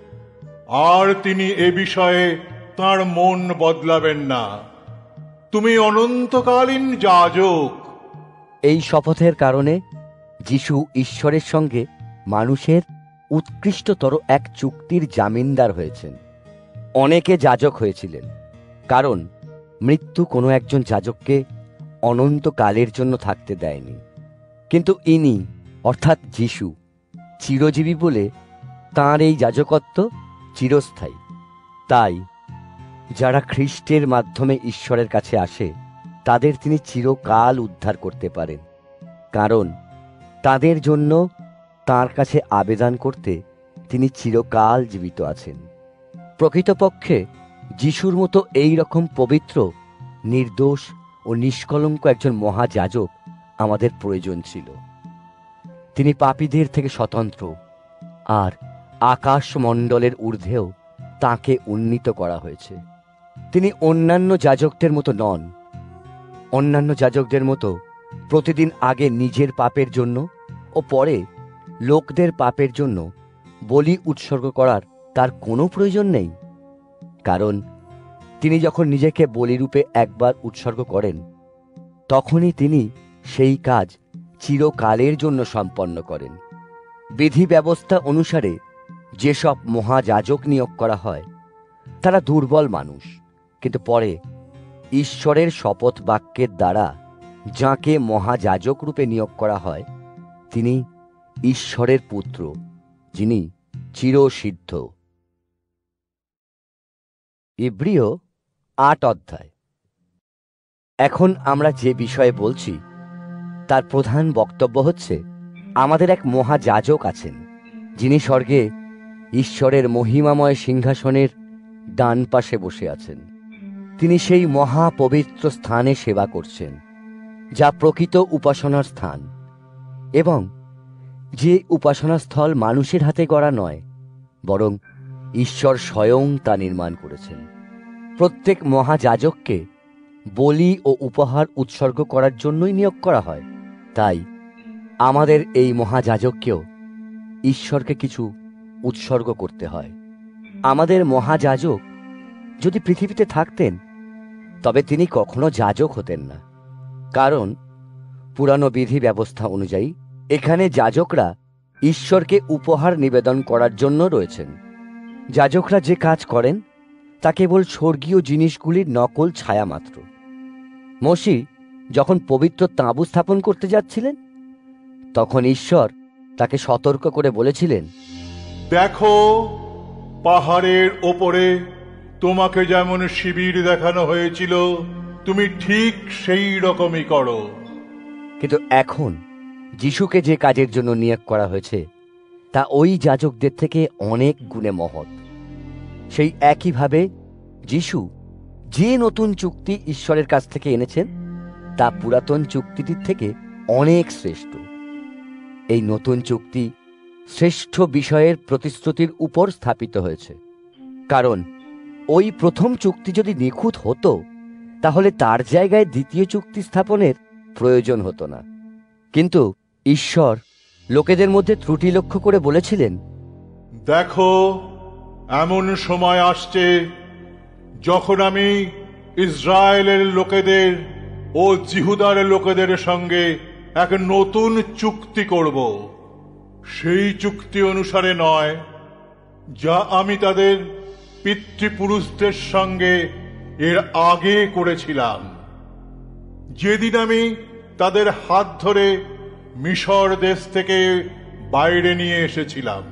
আর তিনি এ বিষয়ে তাঁর মন বদলাবেন না। তুমি অনন্তকালীন যাজক। এই শপথের কারণে যিশু ঈশ্বরের সঙ্গে মানুষের উৎকৃষ্টতর এক চুক্তির জামিনদার হয়েছেন। অনেকে যাজক হয়েছিলেন, কারণ মৃত্যু কোনো একজন যাজককে অনন্তকালের জন্য থাকতে দেয়নি। কিন্তু ইনি অর্থাৎ যিশু চিরজীবী বলে তাঁর এই যাজকত্ব চিরস্থায়ী। তাই যারা খ্রিস্টের মাধ্যমে ঈশ্বরের কাছে আসে তাদের তিনি চিরকাল উদ্ধার করতে পারেন, কারণ তাদের জন্য তাঁর কাছে আবেদন করতে তিনি চিরকাল জীবিত আছেন। প্রকৃতপক্ষে যিশুর মতো এই রকম পবিত্র, নির্দোষ ও নিষ্কলঙ্ক একজন মহাযাজক আমাদের প্রয়োজন ছিল। তিনি পাপীদের থেকে স্বতন্ত্র, আর আকাশমণ্ডলের ঊর্ধ্বেও তাঁকে উন্নীত করা হয়েছে। তিনি অন্যান্য যাজকদের মতো নন। অন্যান্য যাজকদের মতো প্রতিদিন আগে নিজের পাপের জন্য ও পরে লোকদের পাপের জন্য বলি উৎসর্গ করার তার কোনো প্রয়োজন নেই। কারণ তিনি যখন নিজেকে বলিরূপে একবার উৎসর্গ করেন তখনই তিনি সেই কাজ চিরকালের জন্য সম্পন্ন করেন। বিধি ব্যবস্থা অনুসারে যেসব মহাযাজক নিয়োগ করা হয় তারা দুর্বল মানুষ, কিন্তু পরে ঈশ্বরের শপথ বাক্যের দ্বারা যাকে মহাযাজক রূপে নিয়োগ করা হয় তিনি ঈশ্বরের পুত্র, যিনি চিরসিদ্ধ। ইব্রিয় আট অধ্যায়। এখন আমরা যে বিষয়ে বলছি তার প্রধান বক্তব্য হচ্ছে, আমাদের এক মহাযাজক আছেন যিনি স্বর্গে ঈশ্বরের মহিমাময় সিংহাসনের ডান পাশে বসে আছেন। তিনি সেই মহাপবিত্র স্থানে সেবা করছেন যা প্রকৃত উপাসনার স্থান, এবং যে উপাসনা স্থল মানুষের হাতে গড়া নয়, বরং ঈশ্বর স্বয়ং তা নির্মাণ করেছেন। প্রত্যেক মহাযাজককে বলি ও উপহার উৎসর্গ করার জন্যই নিয়োগ করা হয়। তাই আমাদের এই মহাযাজককেও ঈশ্বরকে কিছু উৎসর্গ করতে হয়। আমাদের মহাযাজক যদি পৃথিবীতে থাকতেন তবে তিনি কখনো যাজক হতেন না, কারণ পুরানো বিধি ব্যবস্থা অনুযায়ী এখানে যাজকরা ঈশ্বরকে উপহার নিবেদন করার জন্য রয়েছেন। যাজকরা যে কাজ করেন তা কেবল স্বর্গীয় জিনিসগুলির নকল ছায়া মাত্র। মোশি যখন পবিত্র তাঁবু স্থাপন করতে যাচ্ছিলেন তখন ঈশ্বর তাকে সতর্ক করে বলেছিলেন, দেখো, পাহাড়ের ওপরে তোমাকে যেমন শিবির দেখানো হয়েছিল তুমি ঠিক সেই রকমই করো। কিন্তু এখন যিশুকে যে কাজের জন্য নিয়োগ করা হয়েছে তা ওই যাজকদের থেকে অনেক গুণে মহৎ। সেই একইভাবে যিশু যে নতুন চুক্তি ঈশ্বরের কাছ থেকে এনেছেন তা পুরাতন চুক্তিটির থেকে অনেক শ্রেষ্ঠ। এই নতুন চুক্তি শ্রেষ্ঠ বিষয়ের প্রতিশ্রুতির উপর স্থাপিত হয়েছে, কারণ ওই প্রথম চুক্তি যদি নিখুঁত হতো তাহলে তার জায়গায় দ্বিতীয় চুক্তি স্থাপনের প্রয়োজন হতো না। কিন্তু ঈশ্বর লোকেদের মধ্যে ত্রুটি লক্ষ্য করে বলেছিলেন, দেখো, এমন সময় আসছে যখন আমি ইসরায়েলের লোকেদের ও জিহুদার লোকেদের সঙ্গে এক নতুন চুক্তি করব। সেই চুক্তি অনুসারে নয় যা আমি তাদের পিতৃপুরুষদের সঙ্গে এর আগে করেছিলাম, যেদিন আমি তাদের হাত ধরে মিশর দেশ থেকে বাইরে নিয়ে এসেছিলাম।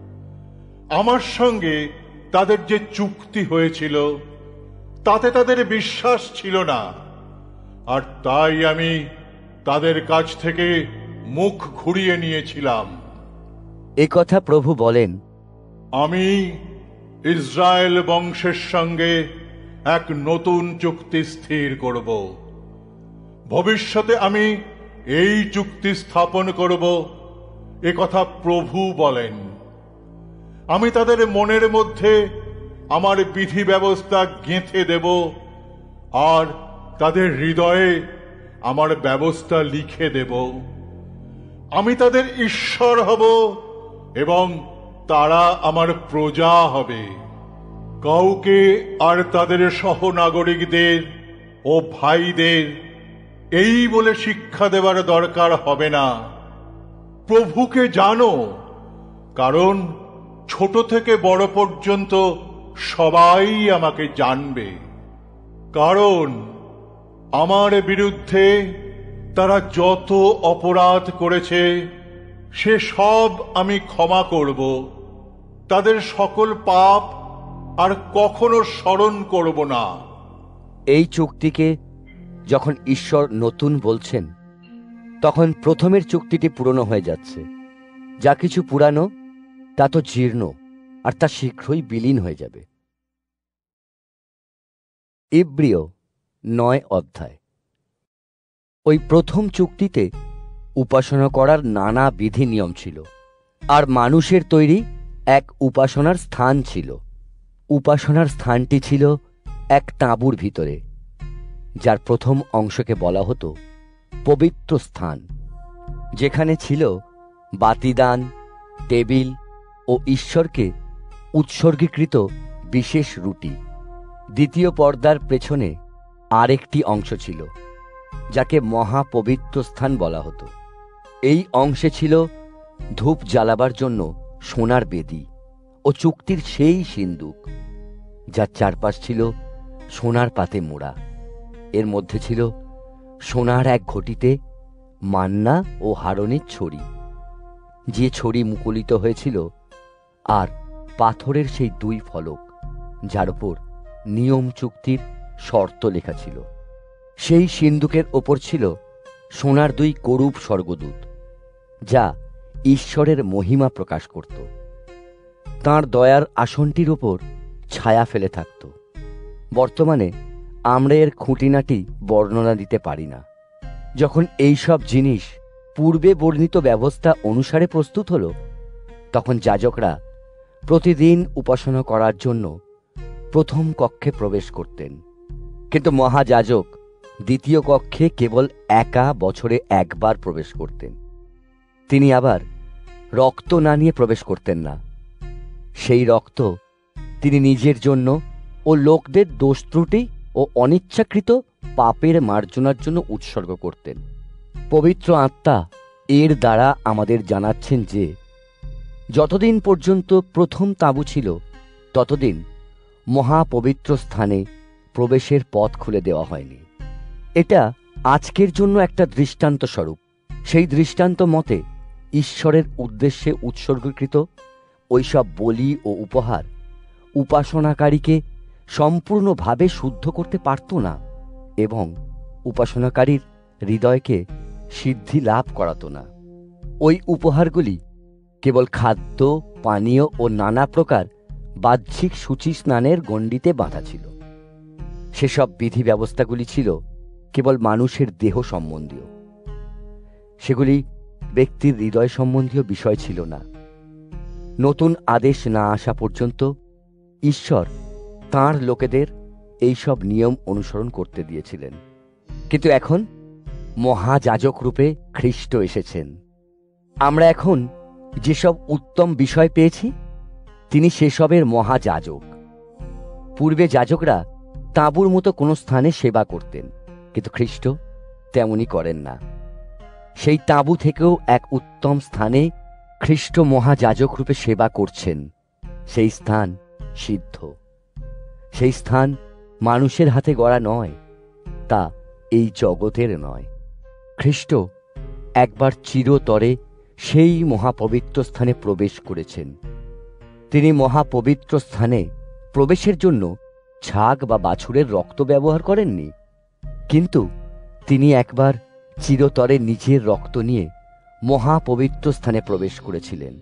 আমার সঙ্গে তাদের যে চুক্তি হয়েছিল তাতে তাদের বিশ্বাস ছিল না, আর তাই আমি তাদের কাছ থেকে মুখ ঘুরিয়ে নিয়েছিলাম। এ কথা প্রভু বলেন, আমি ইসরায়েল বংশের সঙ্গে এক নতুন চুক্তি স্থির করব। ভবিষ্যতে আমি এই চুক্তি স্থাপন করব, এ কথা প্রভু বলেন। আমি তাদের মনের মধ্যে আমার বিধি ব্যবস্থা গেঁথে দেব, আর তাদের হৃদয়ে আমার ব্যবস্থা লিখে দেব। আমি তাদের ঈশ্বর হব এবং তারা আমার প্রজা হবে। কাউকে আর তাদের সহনাগরিকদের ও ভাইদের এই বলে শিক্ষা দেবার দরকার হবে না, প্রভুকে জানো, কারণ ছোট থেকে বড় পর্যন্ত সবাই আমাকে জানবে। কারণ আমার বিরুদ্ধে তারা যত অপরাধ করেছে সে সব আমি ক্ষমা করব, তাদের সকল পাপ আর কখনো স্মরণ করব না। এই চুক্তিকে যখন ঈশ্বর নতুন বলছেন তখন প্রথমের চুক্তিটি পুরনো হয়ে যাচ্ছে। যা কিছু পুরানো তা তো জীর্ণ, আর তা শীঘ্রই বিলীন হয়ে যাবে। ইব্রিয় নয় অধ্যায়। ওই প্রথম চুক্তিতে উপাসনা করার নানা বিধি নিয়ম ছিল, আর মানুষের তৈরি এক উপাসনার স্থান ছিল। উপাসনার স্থানটি ছিল এক তাঁবুর ভিতরে, যার প্রথম অংশকে বলা হতো পবিত্র স্থান, যেখানে ছিল বাতিদান, টেবিল ও ঈশ্বরকে উৎসর্গীকৃত বিশেষ রুটি। দ্বিতীয় পর্দার পেছনে আরেকটি অংশ ছিল যাকে মহাপবিত্র স্থান বলা হতো। এই অংশে ছিল ধূপ জ্বালাবার জন্য সোনার বেদি ও চুক্তির সেই সিন্দুক, যার চারপাশ ছিল সোনার পাতে মোড়া। এর মধ্যে ছিল সোনার এক ঘটিতে মান্না ও হারনের ছড়ি, যে ছড়ি মুকুলিত হয়েছিল, আর পাথরের সেই দুই ফলক, যার উপর নিয়ম চুক্তির শর্ত লেখা ছিল। সেই সিন্দুকের ওপর ছিল সোনার দুই করূপ স্বর্গদূত, যা ঈশ্বরের মহিমা প্রকাশ করত। তাঁর দয়ার আসনটির ওপর ছায়া ফেলে থাকত। বর্তমানে আমরা এর খুঁটিনাটি বর্ণনা দিতে পারি না। যখন এই সব জিনিস পূর্বে বর্ণিত ব্যবস্থা অনুসারে প্রস্তুত হল, তখন যাজকরা প্রতিদিন উপাসনা করার জন্য প্রথম কক্ষে প্রবেশ করতেন। কিন্তু মহাযাজক দ্বিতীয় কক্ষে কেবল একা বছরে একবার প্রবেশ করতেন। তিনি আবার রক্ত না নিয়ে প্রবেশ করতেন না। সেই রক্ত তিনি নিজের জন্য ও লোকদের দোষ ত্রুটি ও অনিচ্ছাকৃত পাপের মার্জনার জন্য উৎসর্গ করতেন। পবিত্র আত্মা এর দ্বারা আমাদের জানাচ্ছেন যে যতদিন পর্যন্ত প্রথম তাঁবু ছিল, ততদিন মহাপবিত্র স্থানে প্রবেশের পথ খুলে দেওয়া হয়নি। এটা আজকের জন্য একটা দৃষ্টান্ত স্বরূপ। সেই দৃষ্টান্ত মতে ঈশ্বরের উদ্দেশ্যে উৎসর্গীকৃত ওইসব বলি ও উপহার উপাসনাকারীকে সম্পূর্ণভাবে শুদ্ধ করতে পারত না, এবং উপাসনাকারীর হৃদয়কে সিদ্ধি লাভ করাত না। ওই উপহারগুলি কেবল খাদ্য, পানীয় ও নানা প্রকার বাহ্যিক সূচি স্নানের গণ্ডিতে বাঁধা ছিল। সেসব বিধি ব্যবস্থাগুলি ছিল কেবল মানুষের দেহ সম্বন্ধীয়। সেগুলি ব্যক্তির হৃদয় সম্বন্ধীয় বিষয় ছিল না। নতুন আদেশ না আসা পর্যন্ত ঈশ্বর তাঁর লোকেদের এইসব নিয়ম অনুসরণ করতে দিয়েছিলেন। কিন্তু এখন মহাযাজক রূপে খ্রিস্ট এসেছেন। আমরা এখন যেসব উত্তম বিষয় পেয়েছি, তিনি সেসবের মহাযাজক। পূর্বে যাজকরা তাঁবুর মতো কোনো স্থানে সেবা করতেন, কিন্তু খ্রিস্ট তেমনি করেন না। সেই তাঁবু থেকেও এক উত্তম স্থানে খ্রিস্ট মহাযাজক রূপে সেবা করছেন। সেই স্থান সিদ্ধ। সেই স্থান মানুষের হাতে গড়া নয়, তা এই জগতের নয়। খ্রিস্ট একবার চিরতরে সেই মহাপবিত্র স্থানে প্রবেশ করেছেন। তিনি মহাপবিত্র স্থানে প্রবেশের জন্য ছাগ বা বাছুরের রক্ত ব্যবহার করেননি, কিন্তু তিনি একবার চিরতরে নিজের রক্ত নিয়ে মহাপবিত্র স্থানে প্রবেশ করেছিলেন।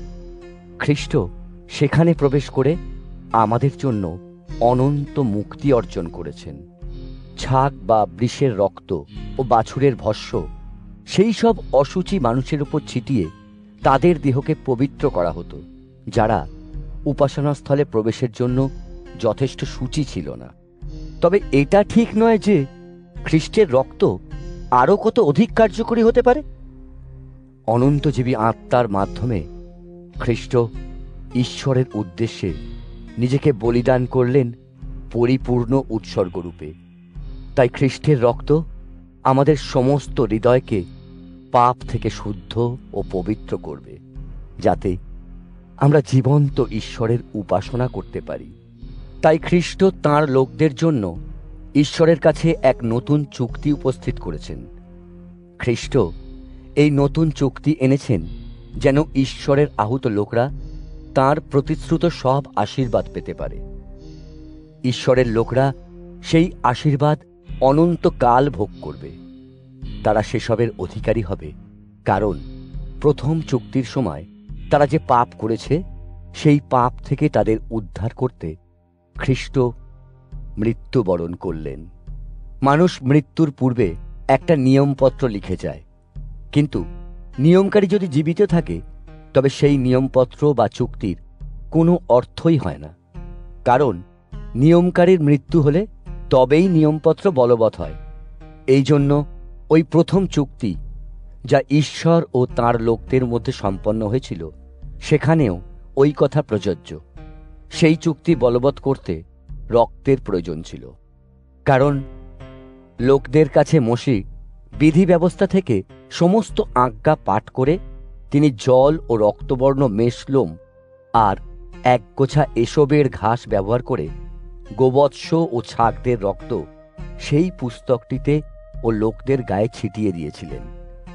খ্রিস্ট সেখানে প্রবেশ করে আমাদের জন্য অনন্ত মুক্তি অর্জন করেছেন। ছাগ বা বৃষের রক্ত ও বাছুরের ভস্য সেই সব অসুচি মানুষের উপর ছিটিয়ে তাদের দেহকে পবিত্র করা হতো, যারা উপাসনাস্থলে প্রবেশের জন্য যথেষ্ট সূচি ছিল না। তবে এটা ঠিক নয় যে খ্রিস্টের রক্ত আরও কত অধিক কার্যকরী হতে পারে। অনন্তজীবী আত্মার মাধ্যমে খ্রিস্ট ঈশ্বরের উদ্দেশ্যে নিজেকে বলিদান করলেন পরিপূর্ণ উৎসর্গরূপে। তাই খ্রিস্টের রক্ত আমাদের সমস্ত হৃদয়কে পাপ থেকে শুদ্ধ ও পবিত্র করবে, যাতে আমরা জীবন্ত ঈশ্বরের উপাসনা করতে পারি। তাই খ্রিস্ট তাঁর লোকদের জন্য ঈশ্বরের কাছে এক নতুন চুক্তি উপস্থিত করেছেন। খ্রিস্ট এই নতুন চুক্তি এনেছেন যেন ঈশ্বরের আহুত লোকরা তাঁর প্রতিশ্রুত সব আশীর্বাদ পেতে পারে। ঈশ্বরের লোকরা সেই আশীর্বাদ অনন্তকাল ভোগ করবে। তারা সেসবের অধিকারী হবে, কারণ প্রথম চুক্তির সময় তারা যে পাপ করেছে, সেই পাপ থেকে তাদের উদ্ধার করতে খ্রিস্ট মৃত্যুবরণ করলেন। মানুষ মৃত্যুর পূর্বে একটা নিয়মপত্র লিখে যায়, কিন্তু নিয়মকারী যদি জীবিত থাকে, তবে সেই নিয়মপত্র বা চুক্তির কোনো অর্থই হয় না। কারণ নিয়মকারীর মৃত্যু হলে তবেই নিয়মপত্র বলবৎ হয়। এই জন্য ওই প্রথম চুক্তি, যা ঈশ্বর ও তাঁর লোকদের মধ্যে সম্পন্ন হয়েছিল, সেখানেও ওই কথা প্রযোজ্য। সেই চুক্তি বলবৎ করতে রক্তের প্রয়োজন ছিল, কারণ লোকদের কাছে মোশে বিধি ব্যবস্থা থেকে সমস্ত আজ্ঞা পাঠ করে তিনি জল ও রক্তবর্ণ মেষলোম আর একগোছা এসবের ঘাস ব্যবহার করে গোবৎস ও ছাগদের রক্ত সেই পুস্তকটিতে ও লোকদের গায়ে ছিটিয়ে দিয়েছিলেন।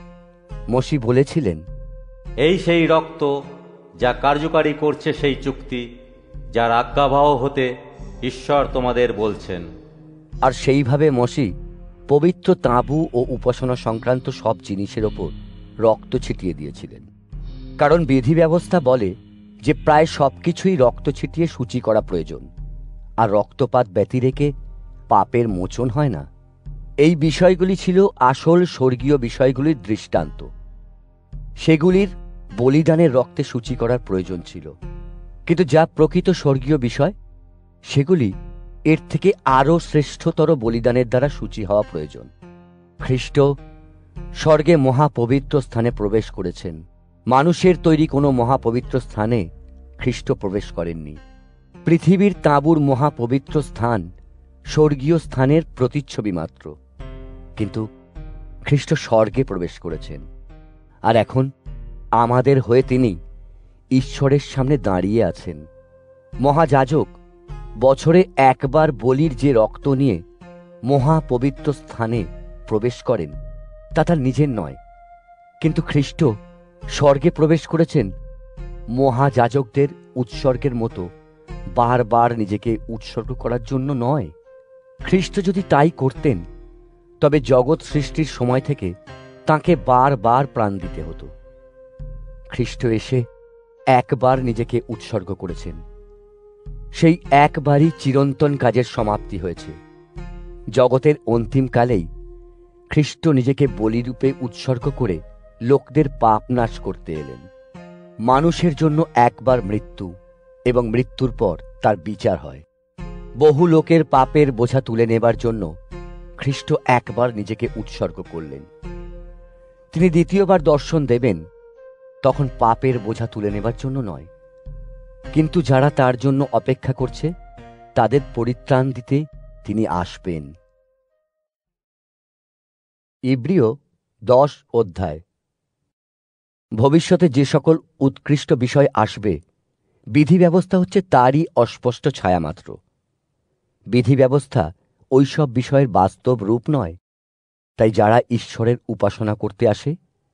মসি বলেছিলেন, এই সেই রক্ত যা কার্যকারী করছে সেই চুক্তি, যার আজ্ঞাবহ হতে ঈশ্বর তোমাদের বলছেন। আর সেইভাবে মসি পবিত্র তাঁবু ও উপাসনা সংক্রান্ত সব জিনিসের ওপর রক্ত ছিটিয়ে দিয়েছিলেন। কারণ বিধি ব্যবস্থা বলে যে প্রায় সবকিছুই রক্ত ছিটিয়ে সূচি করা প্রয়োজন, আর রক্তপাত ব্যতি রেখে পাপের মোচন হয় না। এই বিষয়গুলি ছিল আসল স্বর্গীয় বিষয়গুলির দৃষ্টান্ত। সেগুলির বলিদানের রক্তে সূচি করার প্রয়োজন ছিল, কিন্তু যা প্রকৃত স্বর্গীয় বিষয় সেগুলি এর থেকে আরও শ্রেষ্ঠতর বলিদানের দ্বারা সূচি হওয়া প্রয়োজন। খ্রিস্ট স্বর্গে মহাপবিত্র স্থানে প্রবেশ করেছেন। মানুষের তৈরি কোনো মহাপবিত্র স্থানে খ্রিস্ট প্রবেশ করেননি। পৃথিবীর তাঁবুর মহাপবিত্র স্থান স্বর্গীয় স্থানের প্রতিচ্ছবি মাত্র, কিন্তু খ্রিস্ট স্বর্গে প্রবেশ করেছেন, আর এখন আমাদের হয়ে তিনি ঈশ্বরের সামনে দাঁড়িয়ে আছেন। মহাযাজক বছরে একবার বলির যে রক্ত নিয়ে মহাপবিত্র স্থানে প্রবেশ করেন তা তার নিজের নয়, কিন্তু খ্রিস্ট স্বর্গে প্রবেশ করেছেন মহাযাজকদের উৎসর্গের মতো বারবার নিজেকে উৎসর্গ করার জন্য নয়। খ্রিস্ট যদি তাই করতেন তবে জগৎ সৃষ্টির সময় থেকে তাঁকে বারবার প্রাণ দিতে হতো। খ্রিস্ট এসে একবার নিজেকে উৎসর্গ করেছেন, সেই একবারই চিরন্তন কাজের সমাপ্তি হয়েছে। জগতের অন্তিমকালেই খ্রিস্ট নিজেকে বলিরূপে উৎসর্গ করে লোকদের পাপ নাশ করতে এলেন। মানুষের জন্য একবার মৃত্যু, এবং মৃত্যুর পর তার বিচার হয়। বহু লোকের পাপের বোঝা তুলে নেবার জন্য খ্রিস্ট একবার নিজেকে উৎসর্গ করলেন। তিনি দ্বিতীয়বার দর্শন দেবেন, তখন পাপের বোঝা তুলে নেবার জন্য নয়, কিন্তু যারা তার জন্য অপেক্ষা করছে তাদের পরিত্রাণ দিতে তিনি আসবেন। ইব্রিয় দশ অধ্যায়। ভবিষ্যতে যে সকল উৎকৃষ্ট বিষয় আসবে, বিধি ব্যবস্থা হচ্ছে তারই অস্পষ্ট ছায়া মাত্র। বিধি ব্যবস্থা ওইসব বিষয়ের বাস্তব রূপ নয়। তাই যারা ঈশ্বরের উপাসনা করতে আসে,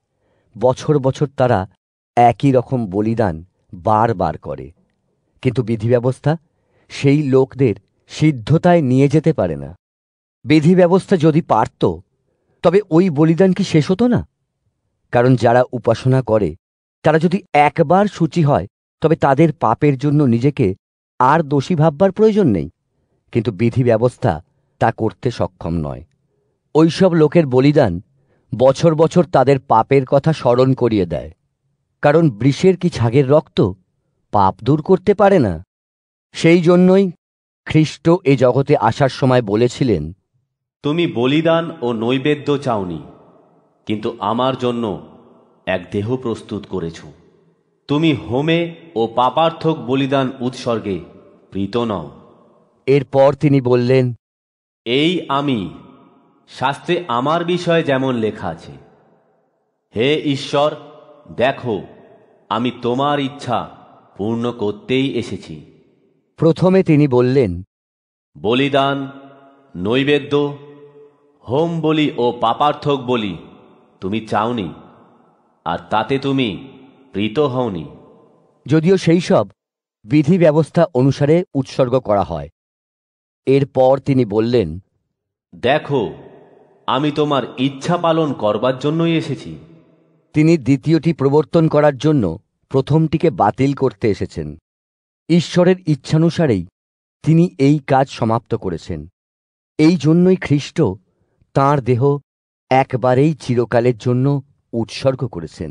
বছর বছর তারা একই রকম বলিদান বারবার করে, কিন্তু বিধি ব্যবস্থা সেই লোকদের সিদ্ধতায় নিয়ে যেতে পারে না। বিধি ব্যবস্থা যদি পারত, তবে ওই বলিদান কি শেষ হতো না? কারণ যারা উপাসনা করে তারা যদি একবার শুচি হয়, তবে তাদের পাপের জন্য নিজেকে আর দোষী ভাববার প্রয়োজন নেই, কিন্তু বিধি ব্যবস্থা তা করতে সক্ষম নয়। ওইসব লোকের বলিদান বছর বছর তাদের পাপের কথা স্মরণ করিয়ে দেয়। কারণ বৃষের কি ছাগের রক্ত পাপ দূর করতে পারে না? সেই জন্যই খ্রিস্ট এ জগতে আসার সময় বলেছিলেন, তুমি বলিদান ও নৈবেদ্য চাওনি, কিন্তু আমার জন্য এক দেহ প্রস্তুত করেছ। তুমি হোমে ও পাপার্থক বলিদান উৎসর্গে প্রীত নও। এরপর তিনি বললেন, এই আমি, শাস্ত্রে আমার বিষয়ে যেমন লেখা আছে, হে ঈশ্বর, দেখো আমি তোমার ইচ্ছা পূর্ণ করতেই এসেছি। প্রথমে তিনি বললেন, বলিদান, নৈবেদ্য, হোম বলি ও পাপার্থক বলি তুমি চাওনি, আর তাতে তুমি প্রীত হওনি। যদিও সেই সব বিধি ব্যবস্থা অনুসারে উৎসর্গ করা হয়। এরপর তিনি বললেন, দেখো আমি তোমার ইচ্ছা পালন করবার জন্যই এসেছি। তিনি দ্বিতীয়টি প্রবর্তন করার জন্য প্রথমটিকে বাতিল করতে এসেছেন। ঈশ্বরের ইচ্ছানুসারেই তিনি এই কাজ সমাপ্ত করেছেন। এই জন্যই খ্রিস্ট তাঁর দেহ একবারেই চিরকালের জন্য উৎসর্গ করেছেন,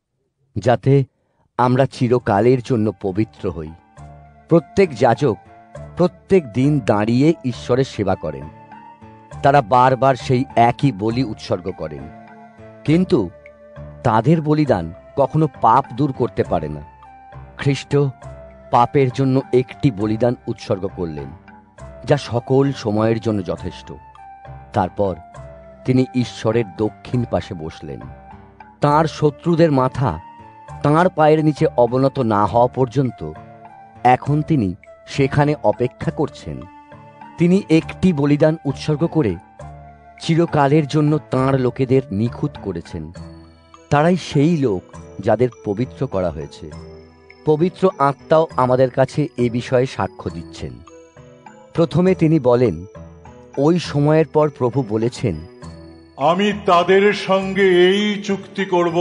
যাতে আমরা চিরকালের জন্য পবিত্র হই। প্রত্যেক যাজক প্রত্যেক দিন দাঁড়িয়ে ঈশ্বরের সেবা করেন। তারা বারবার সেই একই বলি উৎসর্গ করেন, কিন্তু তাদের বলিদান কখনো পাপ দূর করতে পারে না। খ্রিস্ট পাপের জন্য একটি বলিদান উৎসর্গ করলেন, যা সকল সময়ের জন্য যথেষ্ট। তারপর তিনি ঈশ্বরের দক্ষিণ পাশে বসলেন। তাঁর শত্রুদের মাথা তাঁর পায়ের নিচে অবনত না হওয়া পর্যন্ত এখন তিনি সেখানে অপেক্ষা করছেন। তিনি একটি বলিদান উৎসর্গ করে চিরকালের জন্য তাঁর লোকেদের নিখুঁত করেছেন। তারাই সেই লোক যাদের পবিত্র করা হয়েছে। পবিত্র আত্মাও আমাদের কাছে এ বিষয়ে সাক্ষ্য দিচ্ছেন। প্রথমে তিনি বলেন, ওই সময়ের পর প্রভু বলেছেন, আমি তাদের সঙ্গে এই চুক্তি করব,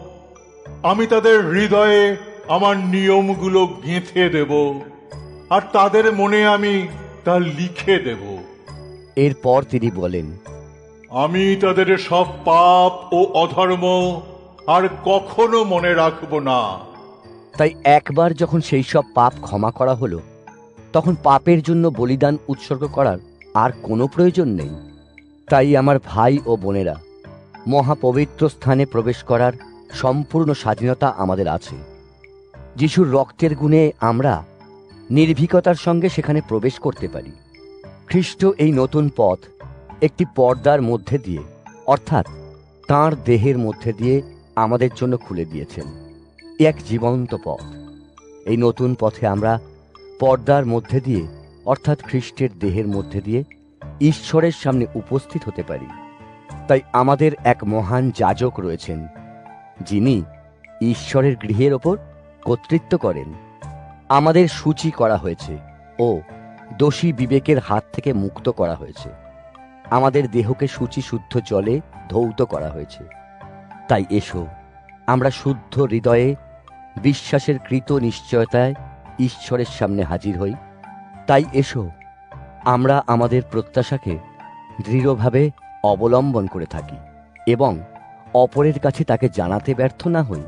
আমি তাদের হৃদয়ে আমার নিয়মগুলো গেঁথে দেব, আর তাদের মনে আমি তা লিখে দেব। এরপর তিনি বলেন, আমি তাদের সব পাপ ও অধর্ম আর কখনো মনে রাখব না। তাই একবার যখন সেই সব পাপ ক্ষমা করা হলো, তখন পাপের জন্য বলিদান উৎসর্গ করার আর কোনো প্রয়োজন নেই। তাই আমার ভাই ও বোনেরা, মহাপবিত্র স্থানে প্রবেশ করার সম্পূর্ণ স্বাধীনতা আমাদের আছে। যিশুর রক্তের গুণে আমরা নির্ভীকতার সঙ্গে সেখানে প্রবেশ করতে পারি। খ্রিস্ট এই নতুন পথ একটি পর্দার মধ্যে দিয়ে, অর্থাৎ তাঁর দেহের মধ্যে দিয়ে আমাদের জন্য খুলে দিয়েছেন। এক জীবন্ত পথ। এই নতুন পথে আমরা পর্দার মধ্যে দিয়ে, অর্থাৎ খ্রিস্টের দেহের মধ্যে দিয়ে ঈশ্বরের সামনে উপস্থিত হতে পারি। তাই আমাদের এক মহান যাজক রয়েছেন, যিনি ঈশ্বরের গৃহের ওপর কর্তৃত্ব করেন। আমাদের সূচি করা হয়েছে ও দোষী বিবেকের হাত থেকে মুক্ত করা হয়েছে। আমাদের দেহকে সূচি শুদ্ধ জলে ধৌত করা হয়েছে। তাই এসো, আমরা শুদ্ধ হৃদয়ে বিশ্বাসের কৃত নিশ্চয়তায় ঈশ্বরের সামনে হাজির হই। তাই এসো, আমরা আমাদের প্রত্যাশাকে দৃঢ়ভাবে অবলম্বন করে থাকি এবং অপরের কাছে তাকে জানাতে ব্যর্থ না হই।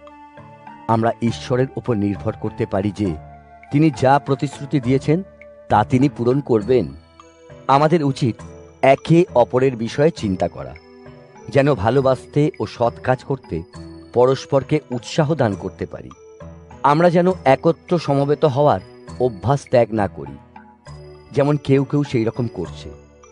আমরা ঈশ্বরের উপর নির্ভর করতে পারি যে তিনি যা প্রতিশ্রুতি দিয়েছেন তা তিনি পূরণ করবেন। আমাদের উচিত একে অপরের বিষয়ে চিন্তা করা, যেন ভালোবাসতে ও সৎ কাজ করতে পরস্পরকে উৎসাহ দান করতে পারি। আমরা যেন একত্র সমবেত হওয়ার অভ্যাস ত্যাগ না করি, যেমন কেউ কেউ সেই রকম করছে।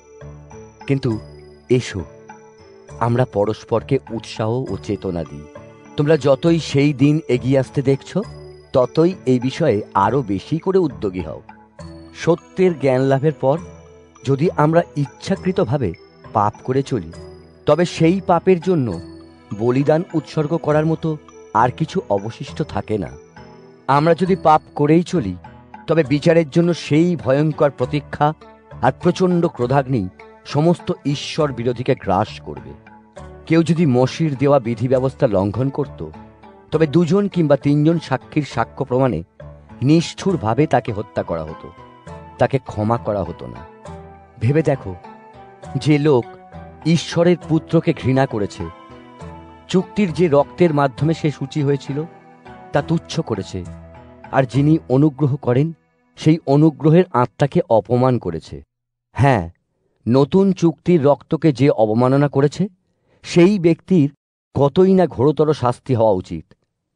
কিন্তু এসো, আমরা পরস্পরকে উৎসাহ ও চেতনা দিই। তোমরা যতই সেই দিন এগিয়ে আসতে দেখছ, ততই এই বিষয়ে আরও বেশি করে উদ্যোগী হও। সত্যের জ্ঞান লাভের পর যদি আমরা ইচ্ছাকৃতভাবে পাপ করে চলি, তবে সেই পাপের জন্য বলিদান উৎসর্গ করার মতো আর কিছু অবশিষ্ট থাকে না। আমরা যদি পাপ করেই চলি, তবে বিচারের জন্য সেই ভয়ঙ্কর প্রতীক্ষা আর প্রচণ্ড ক্রোধাগ্নি সমস্ত ঈশ্বর বিরোধীকে গ্রাস করবে। কেউ যদি মসির দেওয়া বিধি ব্যবস্থা লঙ্ঘন করত, তবে দুজন কিংবা তিনজন সাক্ষীর সাক্ষ্য প্রমাণে নিষ্ঠুরভাবে তাকে হত্যা করা হতো, তাকে ক্ষমা করা হতো না। ভেবে দেখো, যে লোক ঈশ্বরের পুত্রকে ঘৃণা করেছে, চুক্তির যে রক্তের মাধ্যমে সে সূচি হয়েছিল তা তুচ্ছ করেছে, আর যিনি অনুগ্রহ করেন সেই অনুগ্রহের আত্মাকে অপমান করেছে। হ্যাঁ, নতুন চুক্তির রক্তকে যে অবমাননা করেছে, সেই ব্যক্তির কতই না ঘোরতর শাস্তি হওয়া উচিত।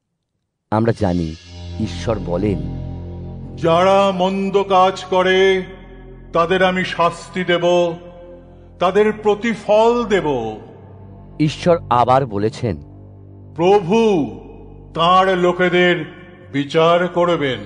আমরা জানি ঈশ্বর বলেন, যারা মন্দ কাজ করে তাদের আমি শাস্তি দেব, তাদের প্রতিফল দেব। ঈশ্বর আবার বলেছেন, প্রভু তাঁর লোকেদের বিচার করবেন।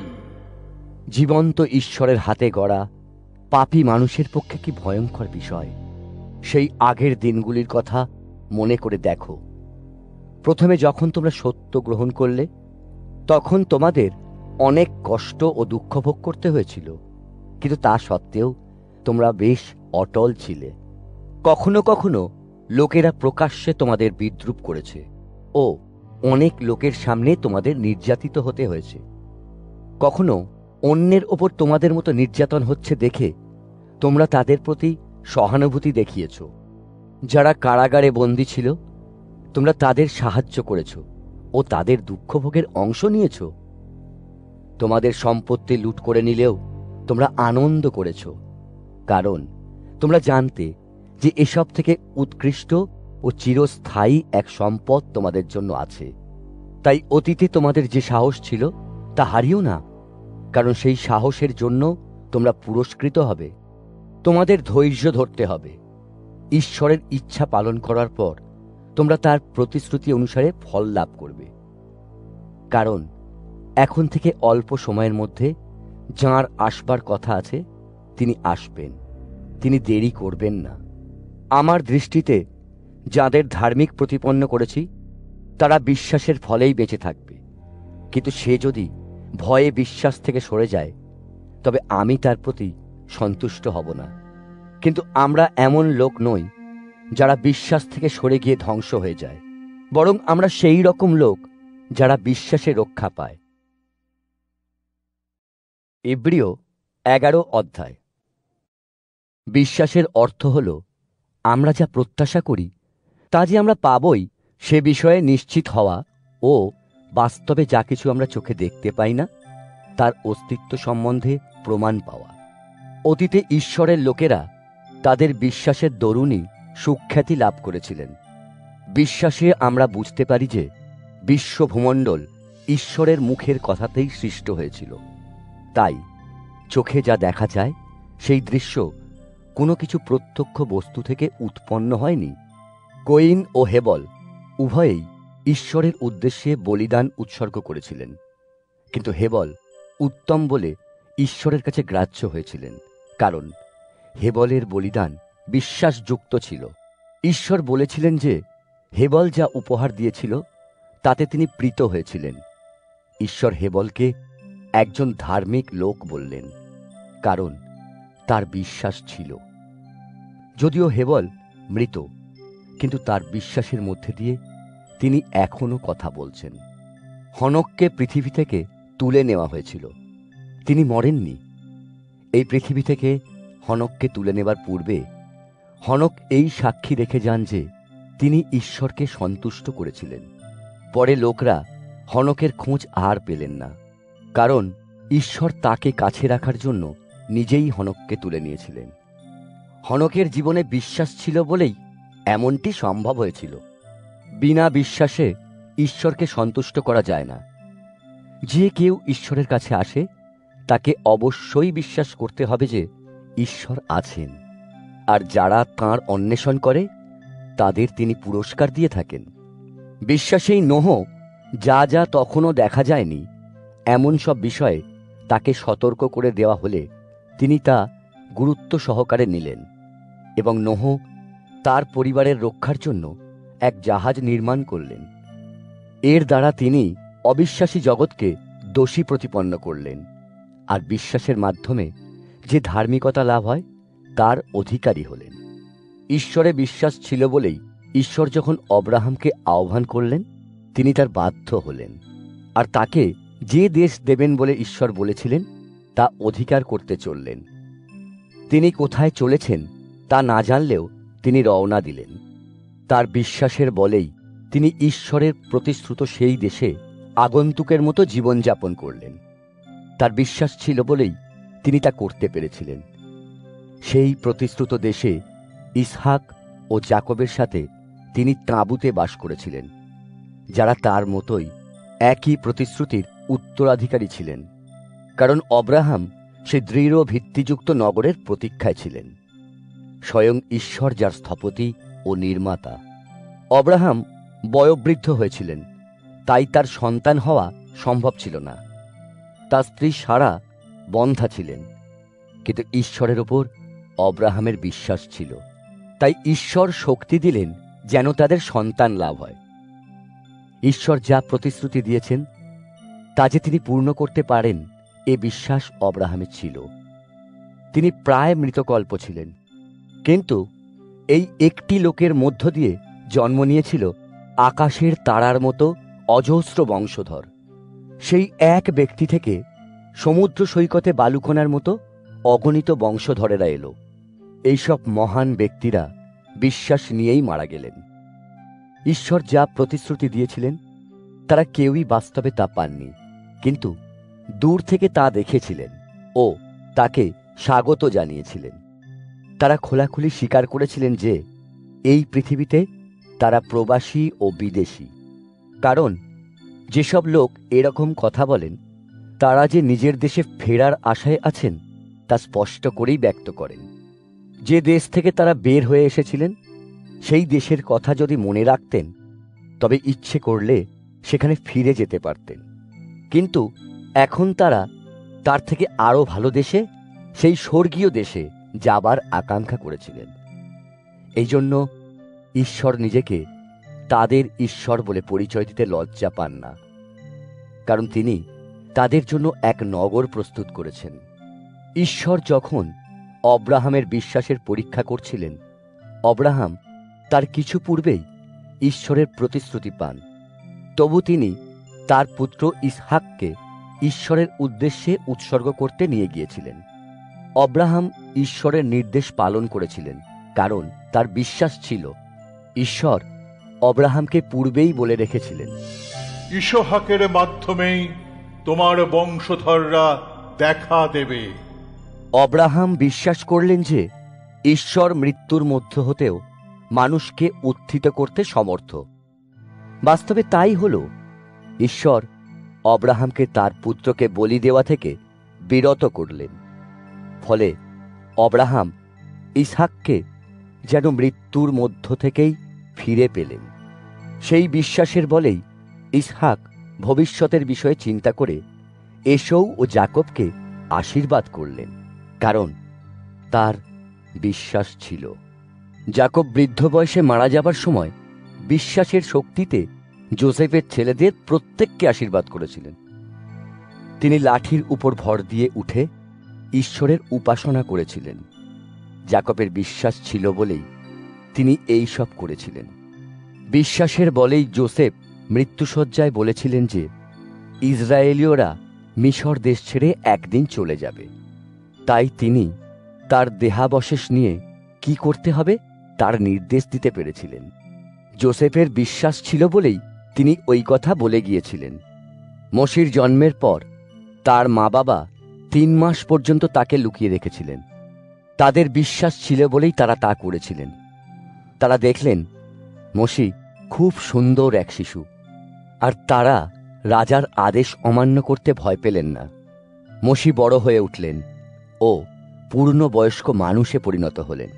জীবন্ত ঈশ্বরের হাতে গড়া পাপী মানুষের পক্ষে কি ভয়ঙ্কর বিষয়। সেই আগের দিনগুলির কথা মনে করে দেখো। প্রথমে যখন তোমরা সত্য গ্রহণ করলে, তখন তোমাদের অনেক কষ্ট ও দুঃখ ভোগ করতে হয়েছিল, কিন্তু তা সত্ত্বেও তোমরা বেশ অটল ছিলে। কখনো কখনো লোকেরা প্রকাশ্যে তোমাদের বিদ্রূপ করেছে ও অনেক লোকের সামনে তোমাদের নির্যাতিত হতে হয়েছে। কখনো অন্যের ওপর তোমাদের মতো নির্যাতন হচ্ছে দেখে তোমরা তাদের প্রতি সহানুভূতি দেখিয়েছ। যারা কারাগারে বন্দী ছিল, তোমরা তাদের সাহায্য করেছ ও তাদের দুঃখভোগের অংশ নিয়েছ। তোমাদের সম্পত্তি লুট করে নিলেও তোমরা আনন্দ করেছ, কারণ তোমরা জানতে যে এসব থেকে উৎকৃষ্ট ও চিরস্থায়ী এক সম্পদ তোমাদের জন্য আছে। তাই অতীতে তোমাদের যে সাহস ছিল তা হারিও না, কারণ সেই সাহসের জন্য তোমরা পুরস্কৃত হবে। তোমাদের ধৈর্য ধরতে হবে। ঈশ্বরের ইচ্ছা পালন করার পর তোমরা তার প্রতিশ্রুতি অনুসারে ফল লাভ করবে। কারণ এখন থেকে অল্প সময়ের মধ্যে যাঁর আসবার কথা আছে তিনি আসবেন, তিনি দেরি করবেন না। আমার দৃষ্টিতে যাদের ধার্মিক প্রতিপন্ন করেছি তারা বিশ্বাসের ফলেই বেঁচে থাকবে, কিন্তু সে যদি ভয়ে বিশ্বাস থেকে সরে যায় তবে আমি তার প্রতি সন্তুষ্ট হব না। কিন্তু আমরা এমন লোক নই যারা বিশ্বাস থেকে সরে গিয়ে ধ্বংস হয়ে যায়, বরং আমরা সেই রকম লোক যারা বিশ্বাসে রক্ষা পায়। ইব্রিয় এগারো অধ্যায়। বিশ্বাসের অর্থ হল আমরা যা প্রত্যাশা করি তা যে আমরা পাবই সে বিষয়ে নিশ্চিত হওয়া ও বাস্তবে যা কিছু আমরা চোখে দেখতে পাই না তার অস্তিত্ব সম্বন্ধে প্রমাণ পাওয়া। অতীতে ঈশ্বরের লোকেরা তাদের বিশ্বাসের দরুনই সুখ্যাতি লাভ করেছিলেন। বিশ্বাসে আমরা বুঝতে পারি যে বিশ্বভূমণ্ডল ঈশ্বরের মুখের কথাতেই সৃষ্ট হয়েছিল। তাই চোখে যা দেখা যায় সেই দৃশ্য কোনো কিছু প্রত্যক্ষ বস্তু থেকে উৎপন্ন হয়নি। কয়িন ও হেবল উভয়েই ঈশ্বরের উদ্দেশ্যে বলিদান উৎসর্গ করেছিলেন, কিন্তু হেবল উত্তম বলে ঈশ্বরের কাছে গ্রাহ্য হয়েছিলেন, কারণ হেবলের বলিদান বিশ্বাসযুক্ত ছিল। ঈশ্বর বলেছিলেন যে হেবল যা উপহার দিয়েছিল তাতে তিনি প্রীত হয়েছিলেন। ঈশ্বর হেবলকে একজন ধার্মিক লোক বললেন, কারণ তার বিশ্বাস ছিল। যদিও হেবল মৃত, কিন্তু তার বিশ্বাসের মধ্যে দিয়ে তিনি এখনো কথা বলছেন। হনককে পৃথিবী থেকে তুলে নেওয়া হয়েছিল, তিনি মরেননি। এই পৃথিবী থেকে হনককে তুলে নেবার পূর্বে হনক এই সাক্ষী রেখে যান যে তিনি ঈশ্বরকে সন্তুষ্ট করেছিলেন। পরে লোকরা হনকের খোঁজ আর পেলেন না, কারণ ঈশ্বর তাকে কাছে রাখার জন্য নিজেই হনককে তুলে নিয়েছিলেন। হনকের জীবনে বিশ্বাস ছিল বলেই এমনটি সম্ভব হয়েছিল। বিনা বিশ্বাসে ঈশ্বরকে সন্তুষ্ট করা যায় না। যে কেউ ঈশ্বরের কাছে আসে তাকে অবশ্যই বিশ্বাস করতে হবে যে ঈশ্বর আছেন, আর যারা তাঁর অন্বেষণ করে তাদের তিনি পুরস্কার দিয়ে থাকেন। বিশ্বাসেই নোহ যা যা তখনও দেখা যায়নি এমন সব বিষয়ে তাকে সতর্ক করে দেওয়া হলে তিনি তা গুরুত্ব সহকারে নিলেন, এবং নোহ তার পরিবারের রক্ষার জন্য এক জাহাজ নির্মাণ করলেন। এর দ্বারা তিনি অবিশ্বাসী জগৎকে দোষী প্রতিপন্ন করলেন, আর বিশ্বাসের মাধ্যমে যে ধার্মিকতা লাভ হয় তার অধিকারী হলেন। ঈশ্বরে বিশ্বাস ছিল বলেই ঈশ্বর যখন অব্রাহামকে আহ্বান করলেন তিনি তার বাধ্য হলেন, আর তাকে যে দেশ দেবেন বলে ঈশ্বর বলেছিলেন তা অধিকার করতে চললেন। তিনি কোথায় চলেছেন তা না জানলেও তিনি রওনা দিলেন। তার বিশ্বাসের বলেই তিনি ঈশ্বরের প্রতিশ্রুত সেই দেশে আগন্তুকের মতো জীবনযাপন করলেন। তার বিশ্বাস ছিল বলেই তিনি তা করতে পেরেছিলেন। সেই প্রতিশ্রুত দেশে ইসহাক ও যাকবের সাথে তিনি তাঁবুতে বাস করেছিলেন, যারা তার মতোই একই প্রতিশ্রুতির উত্তরাধিকারী ছিলেন, কারণ অব্রাহাম সে দৃঢ় ভিত্তিযুক্ত নগরের প্রতীক্ষায় ছিলেন। স্বয়ং ঈশ্বর যার স্থপতি ও নির্মাতা। অব্রাহাম বয়োবৃদ্ধ হয়েছিলেন, তাই তার সন্তান হওয়া সম্ভব ছিল না। তার স্ত্রী সারা বন্ধ্যা ছিলেন, কিন্তু ঈশ্বরের ওপর অব্রাহামের বিশ্বাস ছিল, তাই ঈশ্বর শক্তি দিলেন যেন তাদের সন্তান লাভ হয়। ঈশ্বর যা প্রতিশ্রুতি দিয়েছেন তা যে তিনি পূর্ণ করতে পারেন এ বিশ্বাস অব্রাহামের ছিল। তিনি প্রায় মৃতকল্প ছিলেন, কিন্তু এই একটি লোকের মধ্য দিয়ে জন্ম নিয়েছিল আকাশের তারার মতো অজস্র বংশধর। সেই এক ব্যক্তি থেকে সমুদ্র সৈকতে বালুকণার মতো অগণিত বংশধরেরা এলো। এইসব মহান ব্যক্তিরা বিশ্বাস নিয়েই মারা গেলেন। ঈশ্বর যা প্রতিশ্রুতি দিয়েছিলেন তারা কেউই বাস্তবে তা পাননি, কিন্তু দূর থেকে তা দেখেছিলেন ও তাকে স্বাগত জানিয়েছিলেন। তারা খোলাখুলি স্বীকার করেছিলেন যে এই পৃথিবীতে তারা প্রবাসী ও বিদেশী, কারণ যেসব লোক এরকম কথা বলেন তারা যে নিজের দেশে ফেরার আশায় আছেন তা স্পষ্ট করেই ব্যক্ত করেন। যে দেশ থেকে তারা বের হয়ে এসেছিলেন সেই দেশের কথা যদি মনে রাখতেন তবে ইচ্ছে করলে সেখানে ফিরে যেতে পারতেন। কিন্তু এখন তারা তার থেকে আরো ভালো দেশে, সেই স্বর্গীয় দেশে যাবার আকাঙ্ক্ষা করেছিলেন। এই জন্য ঈশ্বর নিজেকে তাদের ঈশ্বর বলে পরিচয় দিতে লজ্জা পান না, কারণ তিনি তাদের জন্য এক নগর প্রস্তুত করেছেন। ঈশ্বর যখন অব্রাহামের বিশ্বাসের পরীক্ষা করছিলেন, অব্রাহাম তার কিছু পূর্বেই ঈশ্বরের প্রতিশ্রুতি পান। তবু তিনি তার পুত্র ইসহাককে ঈশ্বরের উদ্দেশ্যে উৎসর্গ করতে নিয়ে গিয়েছিলেন। অব্রাহাম ঈশ্বরের নির্দেশ পালন করেছিলেন, কারণ তার বিশ্বাস ছিল ঈশ্বর অব্রাহামকে পূর্বেই বলে রেখেছিলেন, ইসহাকের মাধ্যমেই তোমার বংশধররা দেখা দেবে। অব্রাহাম বিশ্বাস করলেন যে ঈশ্বর মৃত্যুর মধ্য হতেও মানুষকে উত্থিত করতে সমর্থ। বাস্তবে তাই হল। ঈশ্বর অব্রাহামকে তার পুত্রকে বলি দেওয়া থেকে বিরত করলেন। ফলে অব্রাহাম ইসহাককে যেন মৃত্যুর মধ্য থেকেই ফিরে পেলেন। সেই বিশ্বাসের বলেই ইসহাক ভবিষ্যতের বিষয়ে চিন্তা করে এসৌ ও যাকবকে আশীর্বাদ করলেন, কারণ তার বিশ্বাস ছিল। যাকব বৃদ্ধ বয়সে মারা যাবার সময় বিশ্বাসের শক্তিতে যোসেফের ছেলেদের প্রত্যেককে আশীর্বাদ করেছিলেন। তিনি লাঠির উপর ভর দিয়ে উঠে ঈশ্বরের উপাসনা করেছিলেন। যাকবের বিশ্বাস ছিল বলেই তিনি এই সব করেছিলেন। বিশ্বাসের বলেই যোসেফ মৃত্যুশয্যায় বলেছিলেন যে ইসরায়েলীয়রা মিশর দেশ ছেড়ে একদিন চলে যাবে। তাই তিনি তার দেহাবশেষ নিয়ে কি করতে হবে তার নির্দেশ দিতে পেরেছিলেন। যোসেফের বিশ্বাস ছিল বলেই তিনি ওই কথা বলে গিয়েছিলেন। মসির জন্মের পর তার মা বাবা তিন মাস পর্যন্ত তাকে লুকিয়ে রেখেছিলেন। তাদের বিশ্বাস ছিল বলেই তারা তা করেছিলেন। তারা দেখলেন মসি খুব সুন্দর এক শিশু, আর তারা রাজার আদেশ অমান্য করতে ভয় পেলেন না। মসি বড় হয়ে উঠলেন ও পূর্ণবয়স্ক মানুষে পরিণত হলেন।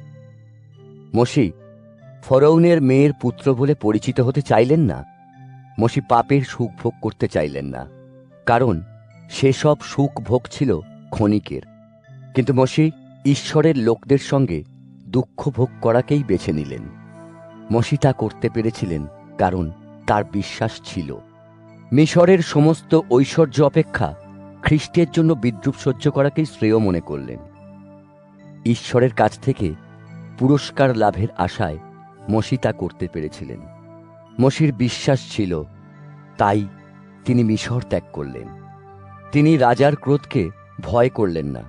মসি ফরৌনের মেয়ের পুত্র বলে পরিচিত হতে চাইলেন না। মসি পাপের সুখ ভোগ করতে চাইলেন না, কারণ সেসব সুখ ভোগ ছিল ক্ষণিকের। কিন্তু মসি ঈশ্বরের লোকদের সঙ্গে দুঃখ ভোগ করাকেই বেছে নিলেন। মসি তা করতে পেরেছিলেন কারণ তার বিশ্বাস ছিল। মিশরের সমস্ত ঐশ্বর্য অপেক্ষা খ্রিস্টের জন্য বিদ্রূপ সহ্য করাকেই শ্রেয় মনে করলেন। ঈশ্বরের কাছ থেকে পুরস্কার লাভের আশায় মসি তা করতে পেরেছিলেন। মসির বিশ্বাস ছিল, তাই তিনি মিশর ত্যাগ করলেন। তিনি রাজার ক্রোধকে ভয় করলেন না।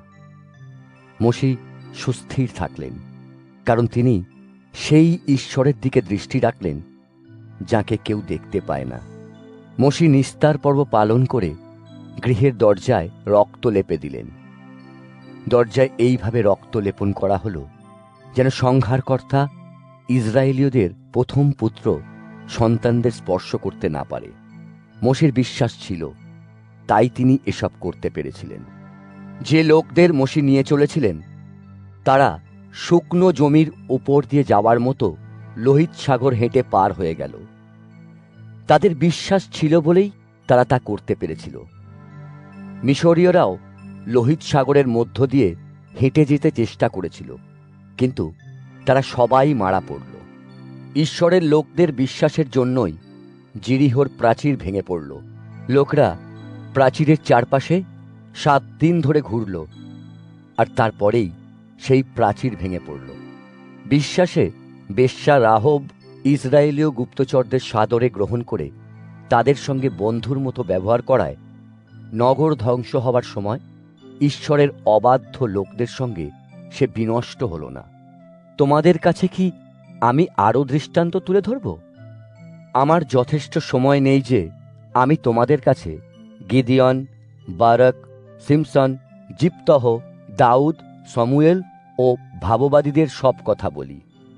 মসি সুস্থির থাকলেন, কারণ তিনি সেই ঈশ্বরের দিকে দৃষ্টি রাখলেন যাকে কেউ দেখতে পায় না। মসি নিস্তার পর্ব পালন করে গৃহের দরজায় রক্ত লেপে দিলেন। দরজায় এইভাবে রক্ত লেপন করা হল যেন সংহারকর্তা ইসরায়েলীয়দের প্রথম পুত্র সন্তানদের স্পর্শ করতে না পারে। মসির বিশ্বাস ছিল, তাই তিনি এসব করতে পেরেছিলেন। যে লোকদের মসি নিয়ে চলেছিলেন তারা শুকনো জমির উপর দিয়ে যাওয়ার মতো লোহিত সাগর হেঁটে পার হয়ে গেল। তাদের বিশ্বাস ছিল বলেই তারা তা করতে পেরেছিল। মিশরীয়রাও লোহিত সাগরের মধ্য দিয়ে হেঁটে যেতে চেষ্টা করেছিল, কিন্তু তারা সবাই মারা পড়ল। ঈশ্বরের লোকদের বিশ্বাসের জন্যই জিরিহোর প্রাচীর ভেঙে পড়ল। লোকরা প্রাচীরের চারপাশে সাত দিন ধরে ঘুরল, আর তারপরেই সেই প্রাচীর ভেঙে পড়ল। বিশ্বাসে বেশ্যা রাহব ইসরায়েলীয় গুপ্তচরদের সাদরে গ্রহণ করে তাদের সঙ্গে বন্ধুর মতো ব্যবহার করায় নগর ধ্বংস হবার সময় ঈশ্বরের অবাধ্য লোকদের সঙ্গে সে বিনষ্ট হল না। তোমাদের কাছে কি আমি আরও দৃষ্টান্ত তুলে ধরব? আমার যথেষ্ট সময় নেই যে আমি তোমাদের কাছে গিদিয়ন, বারাক, সিমসন, জিপ্তহ, দাউদ, সমুয়েল ও ভাববাদীদের সব কথা বলি।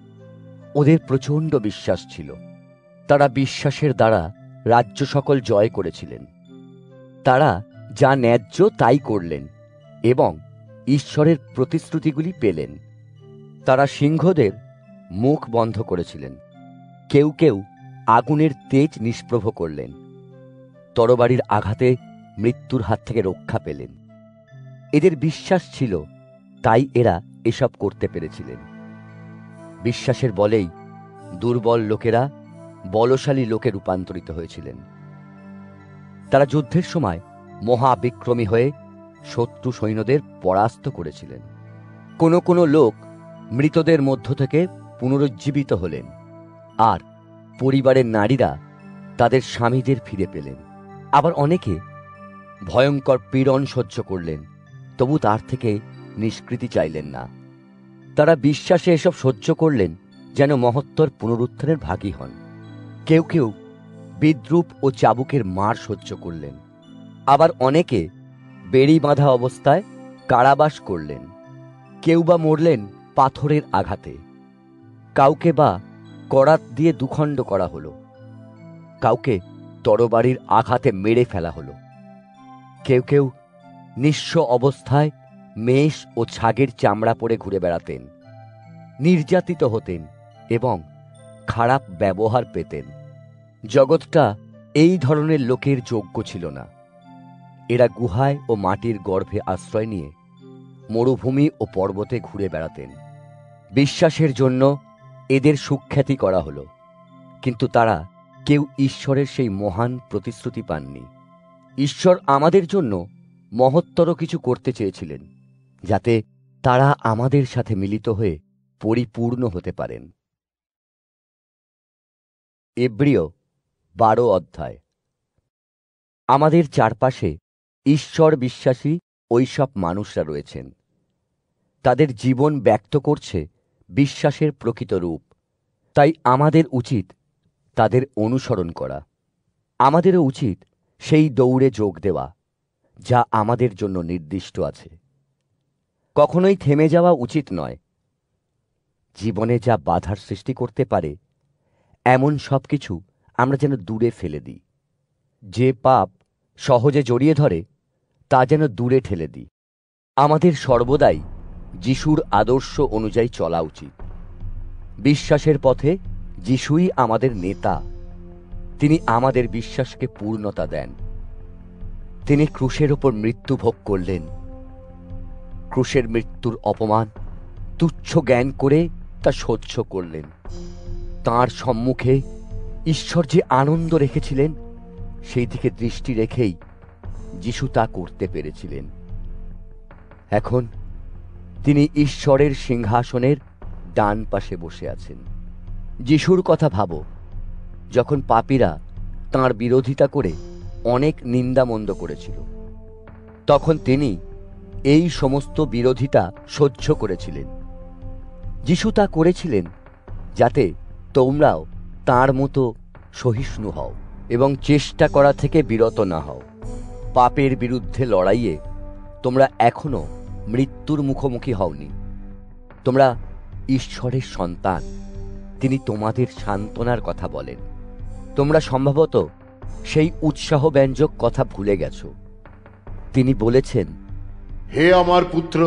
ওদের প্রচণ্ড বিশ্বাস ছিল। তারা বিশ্বাসের দ্বারা রাজ্য সকল জয় করেছিলেন। তারা যা ন্যায্য তাই করলেন এবং ঈশ্বরের প্রতিশ্রুতিগুলি পেলেন। তারা সিংহদের মুখ বন্ধ করেছিলেন। কেউ কেউ আগুনের তেজ নিষ্প্রভ করলেন। তরবারির আঘাতে মৃত্যুর হাত থেকে রক্ষা পেলেন। এদের বিশ্বাস ছিল, তাই এরা এসব করতে পেরেছিলেন। বিশ্বাসের বলেই দুর্বল লোকেরা বলশালী লোকে রূপান্তরিত হয়েছিলেন। তারা যুদ্ধের সময় মহাবিক্রমী হয়ে শত্রু সৈন্যদের পরাস্ত করেছিলেন। কোনো কোনো লোক মৃতদের মধ্য থেকে পুনরুজ্জীবিত হলেন, আর পরিবারের নারীরা তাদের স্বামীদের ফিরে পেলেন। আবার অনেকে ভয়ঙ্কর পীড়ন সহ্য করলেন, তবু তার থেকে নিষ্কৃতি চাইলেন না। তারা বিশ্বাসে এসব সহ্য করলেন যেন মহত্তর পুনরুত্থানের ভাগী হন। কেউ কেউ বিদ্রূপ ও চাবুকের মার সহ্য করলেন। আবার অনেকে বেড়ি বাঁধা অবস্থায় কারাবাস করলেন। কেউ বা মরলেন পাথরের আঘাতে, কাউকে বা করাত দিয়ে দুখণ্ড করা হলো, কাউকে তরবারির আঘাতে মেরে ফেলা হলো। কেউ কেউ নিঃস্ব অবস্থায় মেষ ও ছাগের চামড়া পরে ঘুরে বেড়াতেন, নির্যাতিত হতেন এবং খারাপ ব্যবহার পেতেন। জগৎটা এই ধরনের লোকের যোগ্য ছিল না। এরা গুহায় ও মাটির গর্ভে আশ্রয় নিয়ে মরুভূমি ও পর্বতে ঘুরে বেড়াতেন। বিশ্বাসের জন্য এদের সুখ্যাতি করা হলো, কিন্তু তারা কেউ ঈশ্বরের সেই মহান প্রতিশ্রুতি পাননি। ঈশ্বর আমাদের জন্য মহত্তর কিছু করতে চেয়েছিলেন, যাতে তারা আমাদের সাথে মিলিত হয়ে পরিপূর্ণ হতে পারেন। এব্রিয় বারো অধ্যায়। আমাদের চারপাশে ঈশ্বর বিশ্বাসী ওইসব মানুষরা রয়েছেন। তাদের জীবন ব্যক্ত করছে বিশ্বাসের প্রকৃত রূপ। তাই আমাদের উচিত তাদের অনুসরণ করা। আমাদেরও উচিত সেই দৌড়ে যোগ দেওয়া যা আমাদের জন্য নির্দিষ্ট আছে। কখনোই থেমে যাওয়া উচিত নয়। জীবনে যা বাধার সৃষ্টি করতে পারে এমন সব কিছু আমরা যেন দূরে ফেলে দিই। যে পাপ সহজে জড়িয়ে ধরে তা যেন দূরে ঠেলে দিই। আমাদের সর্বদাই যিশুর আদর্শ অনুযায়ী চলা উচিত। বিশ্বাসের পথে যিশুই আমাদের নেতা। তিনি আমাদের বিশ্বাসকে পূর্ণতা দেন। তিনি ক্রুশের ওপর মৃত্যু ভোগ করলেন। ক্রুশের মৃত্যুর অপমান তুচ্ছ জ্ঞান করে তা সহ্য করলেন। তাঁর সম্মুখে ঈশ্বর যে আনন্দ রেখেছিলেন, সেই দিকে দৃষ্টি রেখেই যিশু তা করতে পেরেছিলেন। এখন তিনি ঈশ্বরের সিংহাসনের ডান পাশে বসে আছেন। যিশুর কথা ভাবো, যখন পাপীরা তাঁর বিরোধিতা করে অনেক নিন্দামন্দ করেছিল, তখন তিনি এই সমস্ত বিরোধিতা সহ্য করেছিলেন। যিশু তা করেছিলেন যাতে তোমরাও তাঁর মতো সহিষ্ণু হও এবং চেষ্টা করা থেকে বিরত না হও। পাপের বিরুদ্ধে লড়াইয়ে তোমরা এখনো মৃত্যুর মুখোমুখি হওনি। তোমরা ঈশ্বরের সন্তান। তিনি তোমাদের সান্ত্বনার কথা বলেন। তোমরা সম্ভবত সেই উৎসাহব্যঞ্জক কথা ভুলে গেছ। তিনি বলেছেন, হে আমার পুত্র,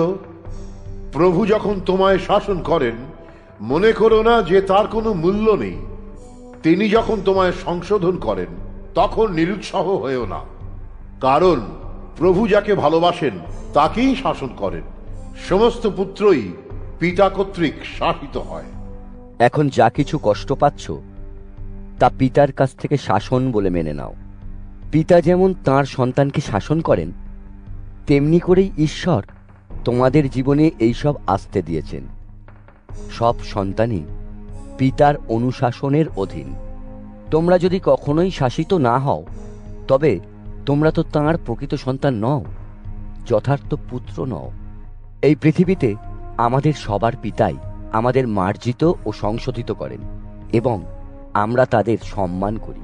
প্রভু যখন তোমায় শাসন করেন, মনে করো না যে তার কোনো মূল্য নেই। তিনি যখন তোমায় সংশোধন করেন, তখন নিরুৎসাহ হয়েও না, কারণ প্রভু যাকে ভালোবাসেন তাকেই শাসন করেন। সমস্ত পুত্রই পিতা কর্তৃক শাসিত হয়। এখন যা কিছু কষ্ট পাচ্ছ তা পিতার কাছ থেকে শাসন বলে মেনে নাও। পিতা যেমন তাঁর সন্তানকে শাসন করেন, তেমনি করেই ঈশ্বর তোমাদের জীবনে এইসব আসতে দিয়েছেন। সব সন্তানই পিতার অনুশাসনের অধীন। তোমরা যদি কখনোই শাসিত না হও, তবে তোমরা তো তাঁর প্রকৃত সন্তান নও, যথার্থ পুত্র নও। এই পৃথিবীতে আমাদের সবার পিতাই আমাদের মার্জিত ও সংশোধিত করেন এবং আমরা তাদের সম্মান করি।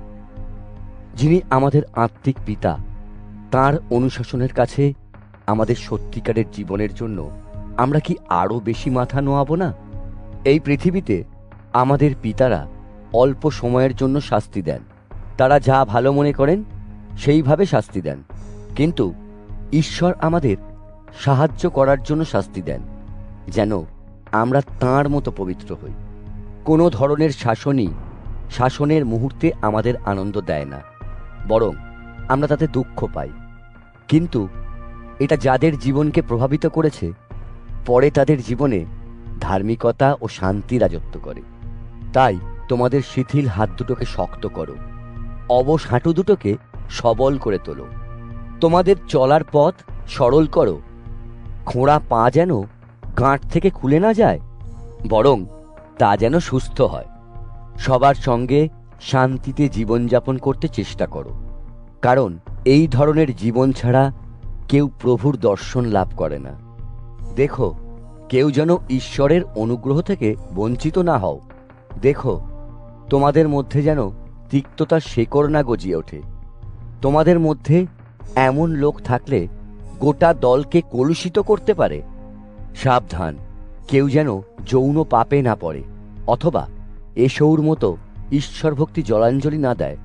যিনি আমাদের আত্মিক পিতা, তাঁর অনুশাসনের কাছে আমাদের সত্যিকারের জীবনের জন্য আমরা কি আরো বেশি মাথা নোয়াবো না? এই পৃথিবীতে আমাদের পিতারা অল্প সময়ের জন্য শাস্তি দেন। তারা যা ভালো মনে করেন সেইভাবে শাস্তি দেন, কিন্তু ঈশ্বর আমাদের সাহায্য করার জন্য শাস্তি দেন, যেন আমরা তাঁর মতো পবিত্র হই। কোনো ধরনের শাসনই শাসনের মুহূর্তে আমাদের আনন্দ দেয় না, বরং আমরা তাতে দুঃখ পাই। কিন্তু এটা যাদের জীবনকে প্রভাবিত করেছে, পরে তাদের জীবনে ধার্মিকতা ও শান্তি রাজত্ব করে। তাই তোমাদের শিথিল হাত দুটোকে শক্ত করো, অবশ হাঁটু দুটোকে সবল করে তোলো, তোমাদের চলার পথ সরল করো। খোঁড়া পা যেন গাঁট থেকে খুলে না যায়, বরং তা যেন সুস্থ হয়। সবার সঙ্গে শান্তিতে জীবনযাপন করতে চেষ্টা করো, কারণ এই ধরনের জীবন ছাড়া কেউ প্রভুর দর্শন লাভ করে না। দেখো, কেউ যেন ঈশ্বরের অনুগ্রহ থেকে বঞ্চিত না হও। দেখো, তোমাদের মধ্যে যেন তিক্ততার শেকড় না গজিয়ে ওঠে। তোমাদের মধ্যে এমন লোক থাকলে গোটা দলকে কলুষিত করতে পারে। সাবধান, কেউ যেন যৌন পাপে না পড়ে, অথবা এসৌর মতো ঈশ্বরভক্তি জলাঞ্জলি না দেয়।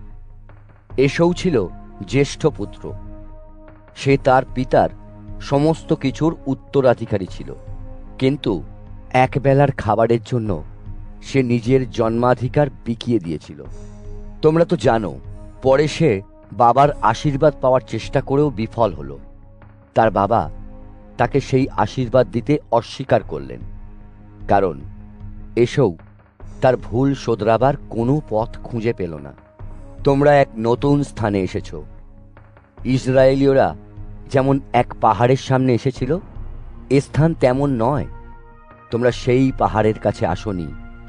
এসৌ ছিল জ্যেষ্ঠ পুত্র, সে তার পিতার সমস্ত কিছুর উত্তরাধিকারী ছিল, কিন্তু একবেলার খাবারের জন্য সে নিজের জন্মাধিকার বিকিয়ে দিয়েছিল। তোমরা তো জানো, পরে সে বাবার আশীর্বাদ পাওয়ার চেষ্টা করেও বিফল হল। তার বাবা তাকে সেই আশীর্বাদ দিতে অস্বীকার করলেন, কারণ এসৌ তার ভুল শোধরাবার কোনো পথ খুঁজে পেল না। তোমরা এক নতুন স্থানে এসেছ। ইসরায়েলীয়রা যেমন এক পাহাড়ের সামনে এসেছিল, এ স্থান তেমন নয়। তোমরা সেই পাহাড়ের কাছে আসনি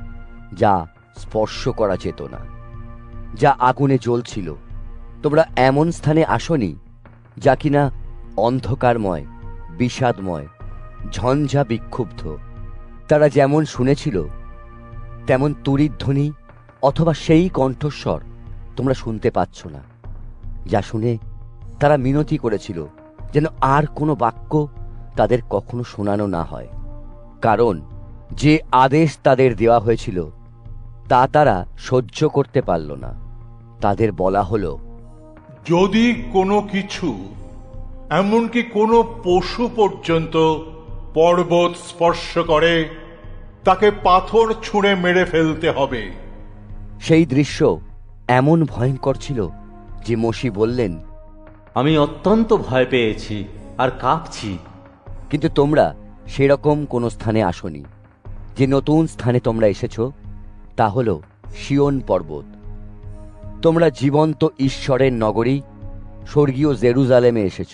যা স্পর্শ করা যেত না, যা আগুনে জ্বলছিল। তোমরা এমন স্থানে আসনি যা কিনা অন্ধকারময়, বিষাদময়, ঝঞ্ঝা বিক্ষুব্ধ। তারা যেমন শুনেছিল তেমন তুরিধ্বনি অথবা সেই কণ্ঠস্বর তোমরা শুনতে পাচ্ছ না, যা শুনে তারা মিনতি করেছিল যেন আর কোনো বাক্য তাদের কখনো শোনানো না হয়। কারণ যে আদেশ তাদের দেওয়া হয়েছিল তা তারা সহ্য করতে পারল না। তাদের বলা হলো, যদি কোনো কিছু, এমনকি কোনো পশু পর্যন্ত পর্বত স্পর্শ করে, তাকে পাথর ছুঁড়ে মেরে ফেলতে হবে। সেই দৃশ্য এমন ভয়ঙ্কর ছিল যে মোশি বললেন, আমি অত্যন্ত ভয় পেয়েছি আর কাঁপছি। কিন্তু তোমরা সেরকম কোনো স্থানে আসনি। যে নতুন স্থানে তোমরা এসেছ তা হল সিয়ন পর্বত। তোমরা জীবন্ত ঈশ্বরের নগরী স্বর্গীয় জেরুজালেমে এসেছ।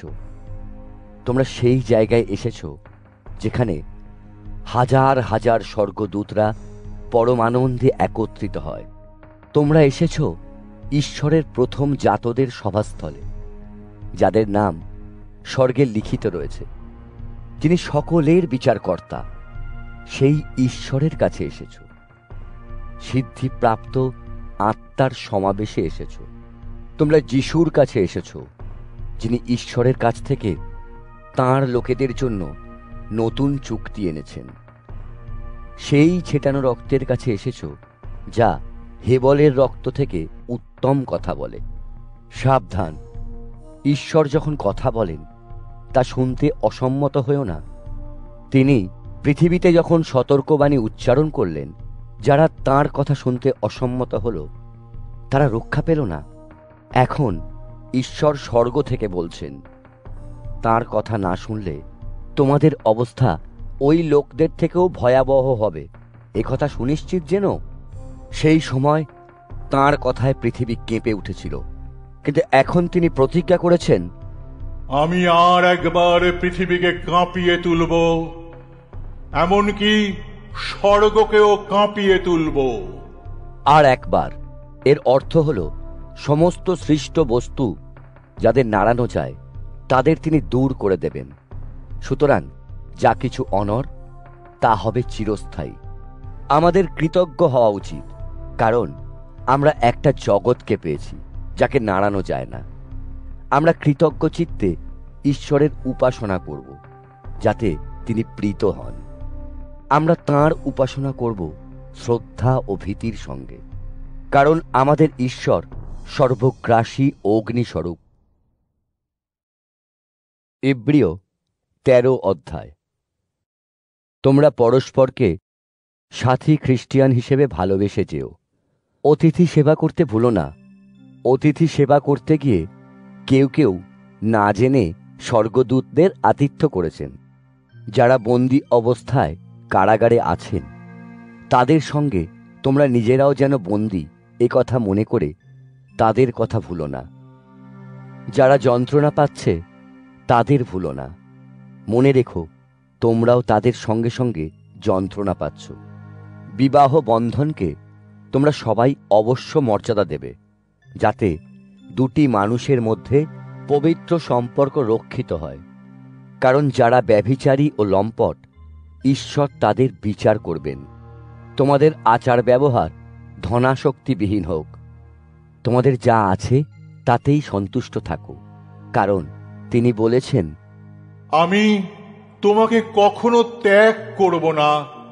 তোমরা সেই জায়গায় এসেছ যেখানে হাজার হাজার স্বর্গদূতরা পরমানন্দে একত্রিত হয়। তোমরা এসেছ ঈশ্বরের প্রথম জাতদের সভাস্থলে, যাদের নাম স্বর্গে লিখিত রয়েছে, যিনি সকলের বিচারকর্তা। সেই ঈশ্বরের কাছে এসেছ। সিদ্ধিপ্রাপ্ত আত্মার সমাবেশে এসেছ। তোমরা যিশুর কাছে এসেছ, যিনি ঈশ্বরের কাছ থেকে তাঁর লোকেদের জন্য নতুন চুক্তি এনেছেন। সেই ছেটানো রক্তের কাছে এসেছ, যা হেবলের রক্ত থেকে উত্তম কথা বলে। সাবধান, ঈশ্বর যখন কথা বলেন তা শুনতে অসম্মত হয়েও না। তিনি পৃথিবীতে যখন সতর্কবাণী উচ্চারণ করলেন, যারা তাঁর কথা শুনতে অসম্মত হল তারা রক্ষা পেল না। এখন ঈশ্বর স্বর্গ থেকে বলছেন, তাঁর কথা না শুনলে তোমাদের অবস্থা ওই লোকদের থেকেও ভয়াবহ হবে, একথা সুনিশ্চিত যেন। সেই সময় তাঁর কথায় পৃথিবী কেঁপে উঠেছিল, কিন্তু এখন তিনি প্রতিজ্ঞা করেছেন, আমি আর একবার পৃথিবীকে কাঁপিয়ে তুলব, এমনকি স্বর্গকেও কাঁপিয়ে তুলব। আর একবার এর অর্থ হল সমস্ত সৃষ্ট বস্তু যাদের নাড়ানো যায় তাদের তিনি দূর করে দেবেন। সুতরাং যা কিছু অনর তা হবে চিরস্থায়ী। আমাদের কৃতজ্ঞ হওয়া উচিত, কারণ আমরা একটা জগৎকে পেয়েছি যাকে নাড়ানো যায় না। আমরা কৃতজ্ঞ চিত্তে ঈশ্বরের উপাসনা করব, যাতে তিনি প্রীত হন। আমরা তাঁর উপাসনা করব শ্রদ্ধা ও ভীতির সঙ্গে, কারণ আমাদের ঈশ্বর সর্বগ্রাসী অগ্নিস্বরূপ। ইব্রিয় তেরো অধ্যায়। তোমরা পরস্পরকে সাথী খ্রিস্টিয়ান হিসেবে ভালোবেসে যেও। অতিথি সেবা করতে ভুলো না। অতিথি সেবা করতে গিয়ে কেউ কেউ না জেনে স্বর্গদূতদের আতিথ্য করেছেন। যারা বন্দী অবস্থায় কারাগারে আছেন তাদের সঙ্গে তোমরা নিজেরাও যেন বন্দী এ কথা মনে করে তাদের কথা ভুলো না। যারা যন্ত্রণা পাচ্ছে তাদের ভুলো না। মনে রেখো তোমরাও তাদের সঙ্গে সঙ্গে যন্ত্রণা পাচ্ছ। বিবাহ বন্ধনকে তোমরা সবাই অবশ্য মর্যাদা দেবে, যাতে দুটি মানুষের মধ্যে পবিত্র সম্পর্ক রক্ষিত হয়। কারণ যারা ব্যভিচারী ও লম্পট, ঈশ্বর তাদের বিচার করবেন। তোমাদের আচার ব্যবহার ধনাসক্তিবিহীন হোক। তোমাদের যা আছে তাতেই সন্তুষ্ট থাকো, কারণ তিনি বলেছেন, আমি তোমাকে কখনো ত্যাগ করব না,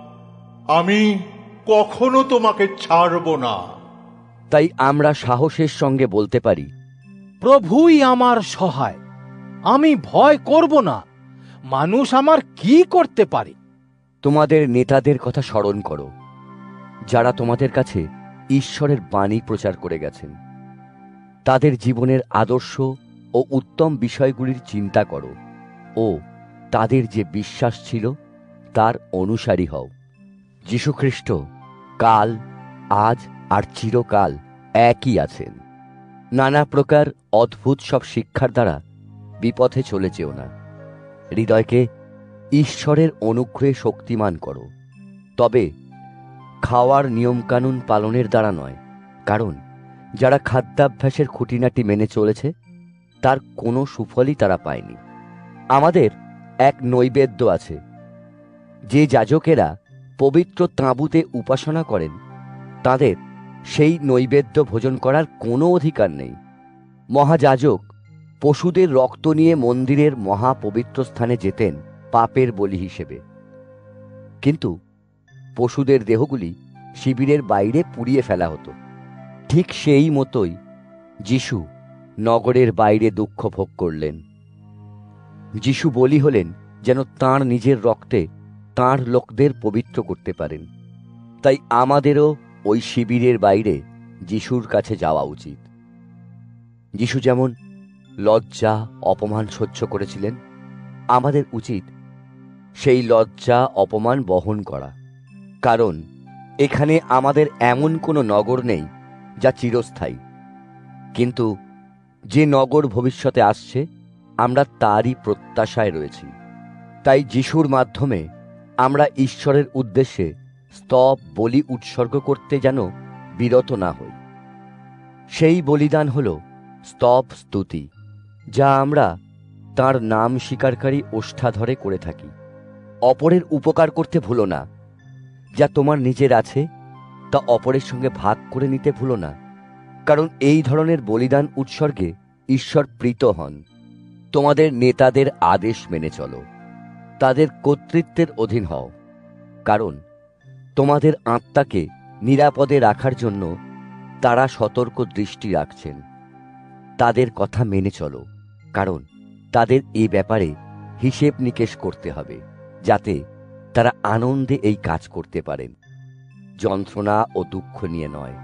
আমি কখনো তোমাকে ছাড়ব না। তাই আমরা সাহসের সঙ্গে বলতে পারি, প্রভুই আমার সহায়, আমি ভয় করব না। মানুষ আমার কি করতে পারে? তোমাদের নেতাদের কথা স্মরণ করো, যারা তোমাদের কাছে ঈশ্বরের বাণী প্রচার করে গেছেন। তাদের জীবনের আদর্শ ও উত্তম বিষয়গুলির চিন্তা করো ও তাদের যে বিশ্বাস ছিল তার অনুসারী হও। যীশুখ্রিস্ট কাল, আজ আর চিরকাল একই আছেন। নানা প্রকার অদ্ভুত সব শিক্ষার দ্বারা বিপথে চলে যেও না। হৃদয়কে ঈশ্বরের অনুগ্রহে শক্তিমান করো, তবে খাওয়ার নিয়মকানুন পালনের দ্বারা নয়, কারণ যারা খাদ্যাভ্যাসের খুঁটিনাটি মেনে চলেছে তার কোনো সুফলই তারা পায়নি। আমাদের এক নৈবেদ্য আছে। যে যাজকেরা পবিত্র তাঁবুতে উপাসনা করেন তাদের সেই নৈবেদ্য ভোজন করার কোনো অধিকার নেই। মহাযাজক পশুদের রক্ত নিয়ে মন্দিরের মহাপবিত্র স্থানে যেতেন পাপের বলি হিসেবে, কিন্তু পশুদের দেহগুলি শিবিরের বাইরে পুড়িয়ে ফেলা হতো। ঠিক সেই মতোই যিশু নগরের বাইরে দুঃখ ভোগ করলেন। যিশু বলি হলেন যেন তাঁর নিজের রক্তে তাঁর লোকদের পবিত্র করতে পারেন। তাই আমাদেরও ওই শিবিরের বাইরে যিশুর কাছে যাওয়া উচিত। যিশু যেমন লজ্জা অপমান সহ্য করেছিলেন, আমাদের উচিত সেই লজ্জা অপমান বহন করা। কারণ এখানে আমাদের এমন কোনো নগর নেই যা চিরস্থায়ী, কিন্তু যে নগর ভবিষ্যতে আসছে আমরা তারই প্রত্যাশায় রয়েছি। তাই যিশুর মাধ্যমে আমরা ঈশ্বরের উদ্দেশ্যে স্তব বলি উৎসর্গ করতে যেন বিরত না হই। সেই বলিদান হল স্তব স্তুতি, যা আমরা তাঁর নাম স্বীকারকারী ওষ্ঠাধরে করে থাকি। অপরের উপকার করতে ভুলো না। যা তোমার নিজের আছে তা অপরের সঙ্গে ভাগ করে নিতে ভুলো না, কারণ এই ধরনের বলিদান উৎসর্গে ঈশ্বর প্রীত হন। তোমাদের নেতাদের আদেশ মেনে চলো, তাদের কর্তৃত্বের অধীন হও, কারণ তোমাদের আত্মাকে নিরাপদে রাখার জন্য তারা সতর্ক দৃষ্টি রাখছেন। তাদের কথা মেনে চলো, কারণ তাদের এই ব্যাপারে হিসেব নিকেশ করতে হবে, যাতে তারা আনন্দে এই কাজ করতে পারেন, যন্ত্রণা ও দুঃখ নিয়ে নয়।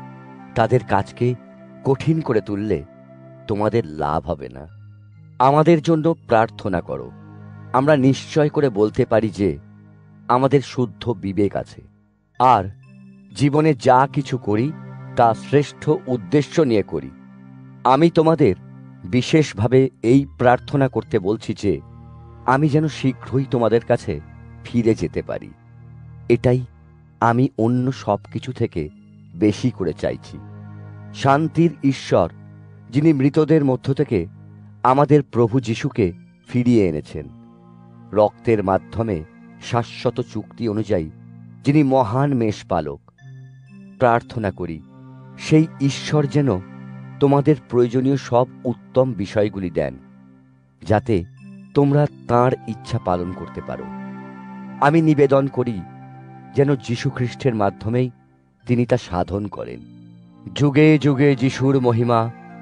তাদের কাজকে কঠিন করে তুললে তোমাদের লাভ হবে না। আমাদের জন্য প্রার্থনা করো। আমরা নিশ্চয় করে বলতে পারি যে আমাদের শুদ্ধ বিবেক আছে, আর জীবনে যা কিছু করি তা শ্রেষ্ঠ উদ্দেশ্য নিয়ে করি। আমি তোমাদের বিশেষভাবে এই প্রার্থনা করতে বলছি যে আমি যেন শীঘ্রই তোমাদের কাছে ফিরে যেতে পারি। এটাই আমি অন্য সব কিছু থেকে বেশি করে চাইছি। শান্তির ঈশ্বর, যিনি মৃতদের মধ্য থেকে আমাদের প্রভু যিশুকে ফিরিয়ে এনেছেন, রক্তের মাধ্যমে শাশ্বত চুক্তি অনুযায়ী যিনি মহান মেষপালক, প্রার্থনা করি সেই ঈশ্বর যেন তোমাদের প্রয়োজনীয় সব উত্তম বিষয়গুলি দেন, যাতে তোমরা তাঁর ইচ্ছা পালন করতে পারো। আমি নিবেদন করি যেন যীশু খ্রিস্টের মাধ্যমেই তিনি তা সাধন করেন। যুগে যুগে যিশুর মহিমা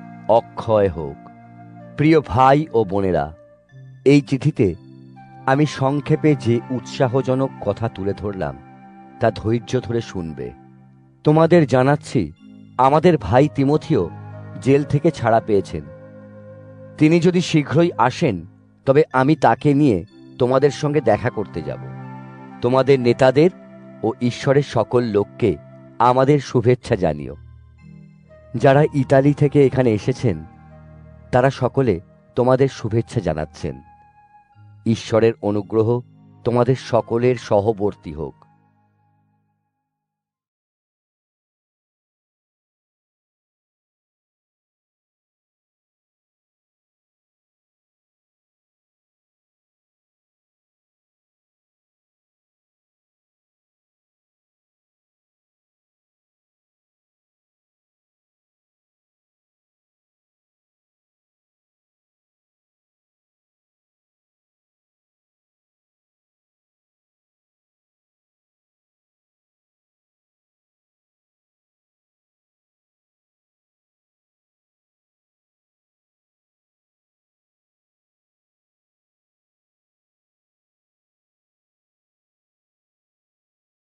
অক্ষয় হোক। প্রিয় ভাই ও বোনেরা, এই চিঠিতে আমি সংক্ষেপে যে উৎসাহজনক কথা তুলে ধরলাম তা ধৈর্য ধরে শুনবে। তোমাদের জানাচ্ছি, আমাদের ভাই তিমথিও জেল থেকে ছাড়া পেয়েছেন। তিনি যদি শীঘ্রই আসেন তবে আমি তাকে নিয়ে তোমাদের সঙ্গে দেখা করতে যাব। তোমাদের নেতাদের ও ঈশ্বরের সকল লোককে আমাদের শুভেচ্ছা জানিও। যারা ইতালি থেকে এখানে এসেছেন তারা সকলে তোমাদের শুভেচ্ছা জানাচ্ছেন। ঈশ্বরের অনুগ্রহ তোমাদের সকলের সহবর্তী হোক।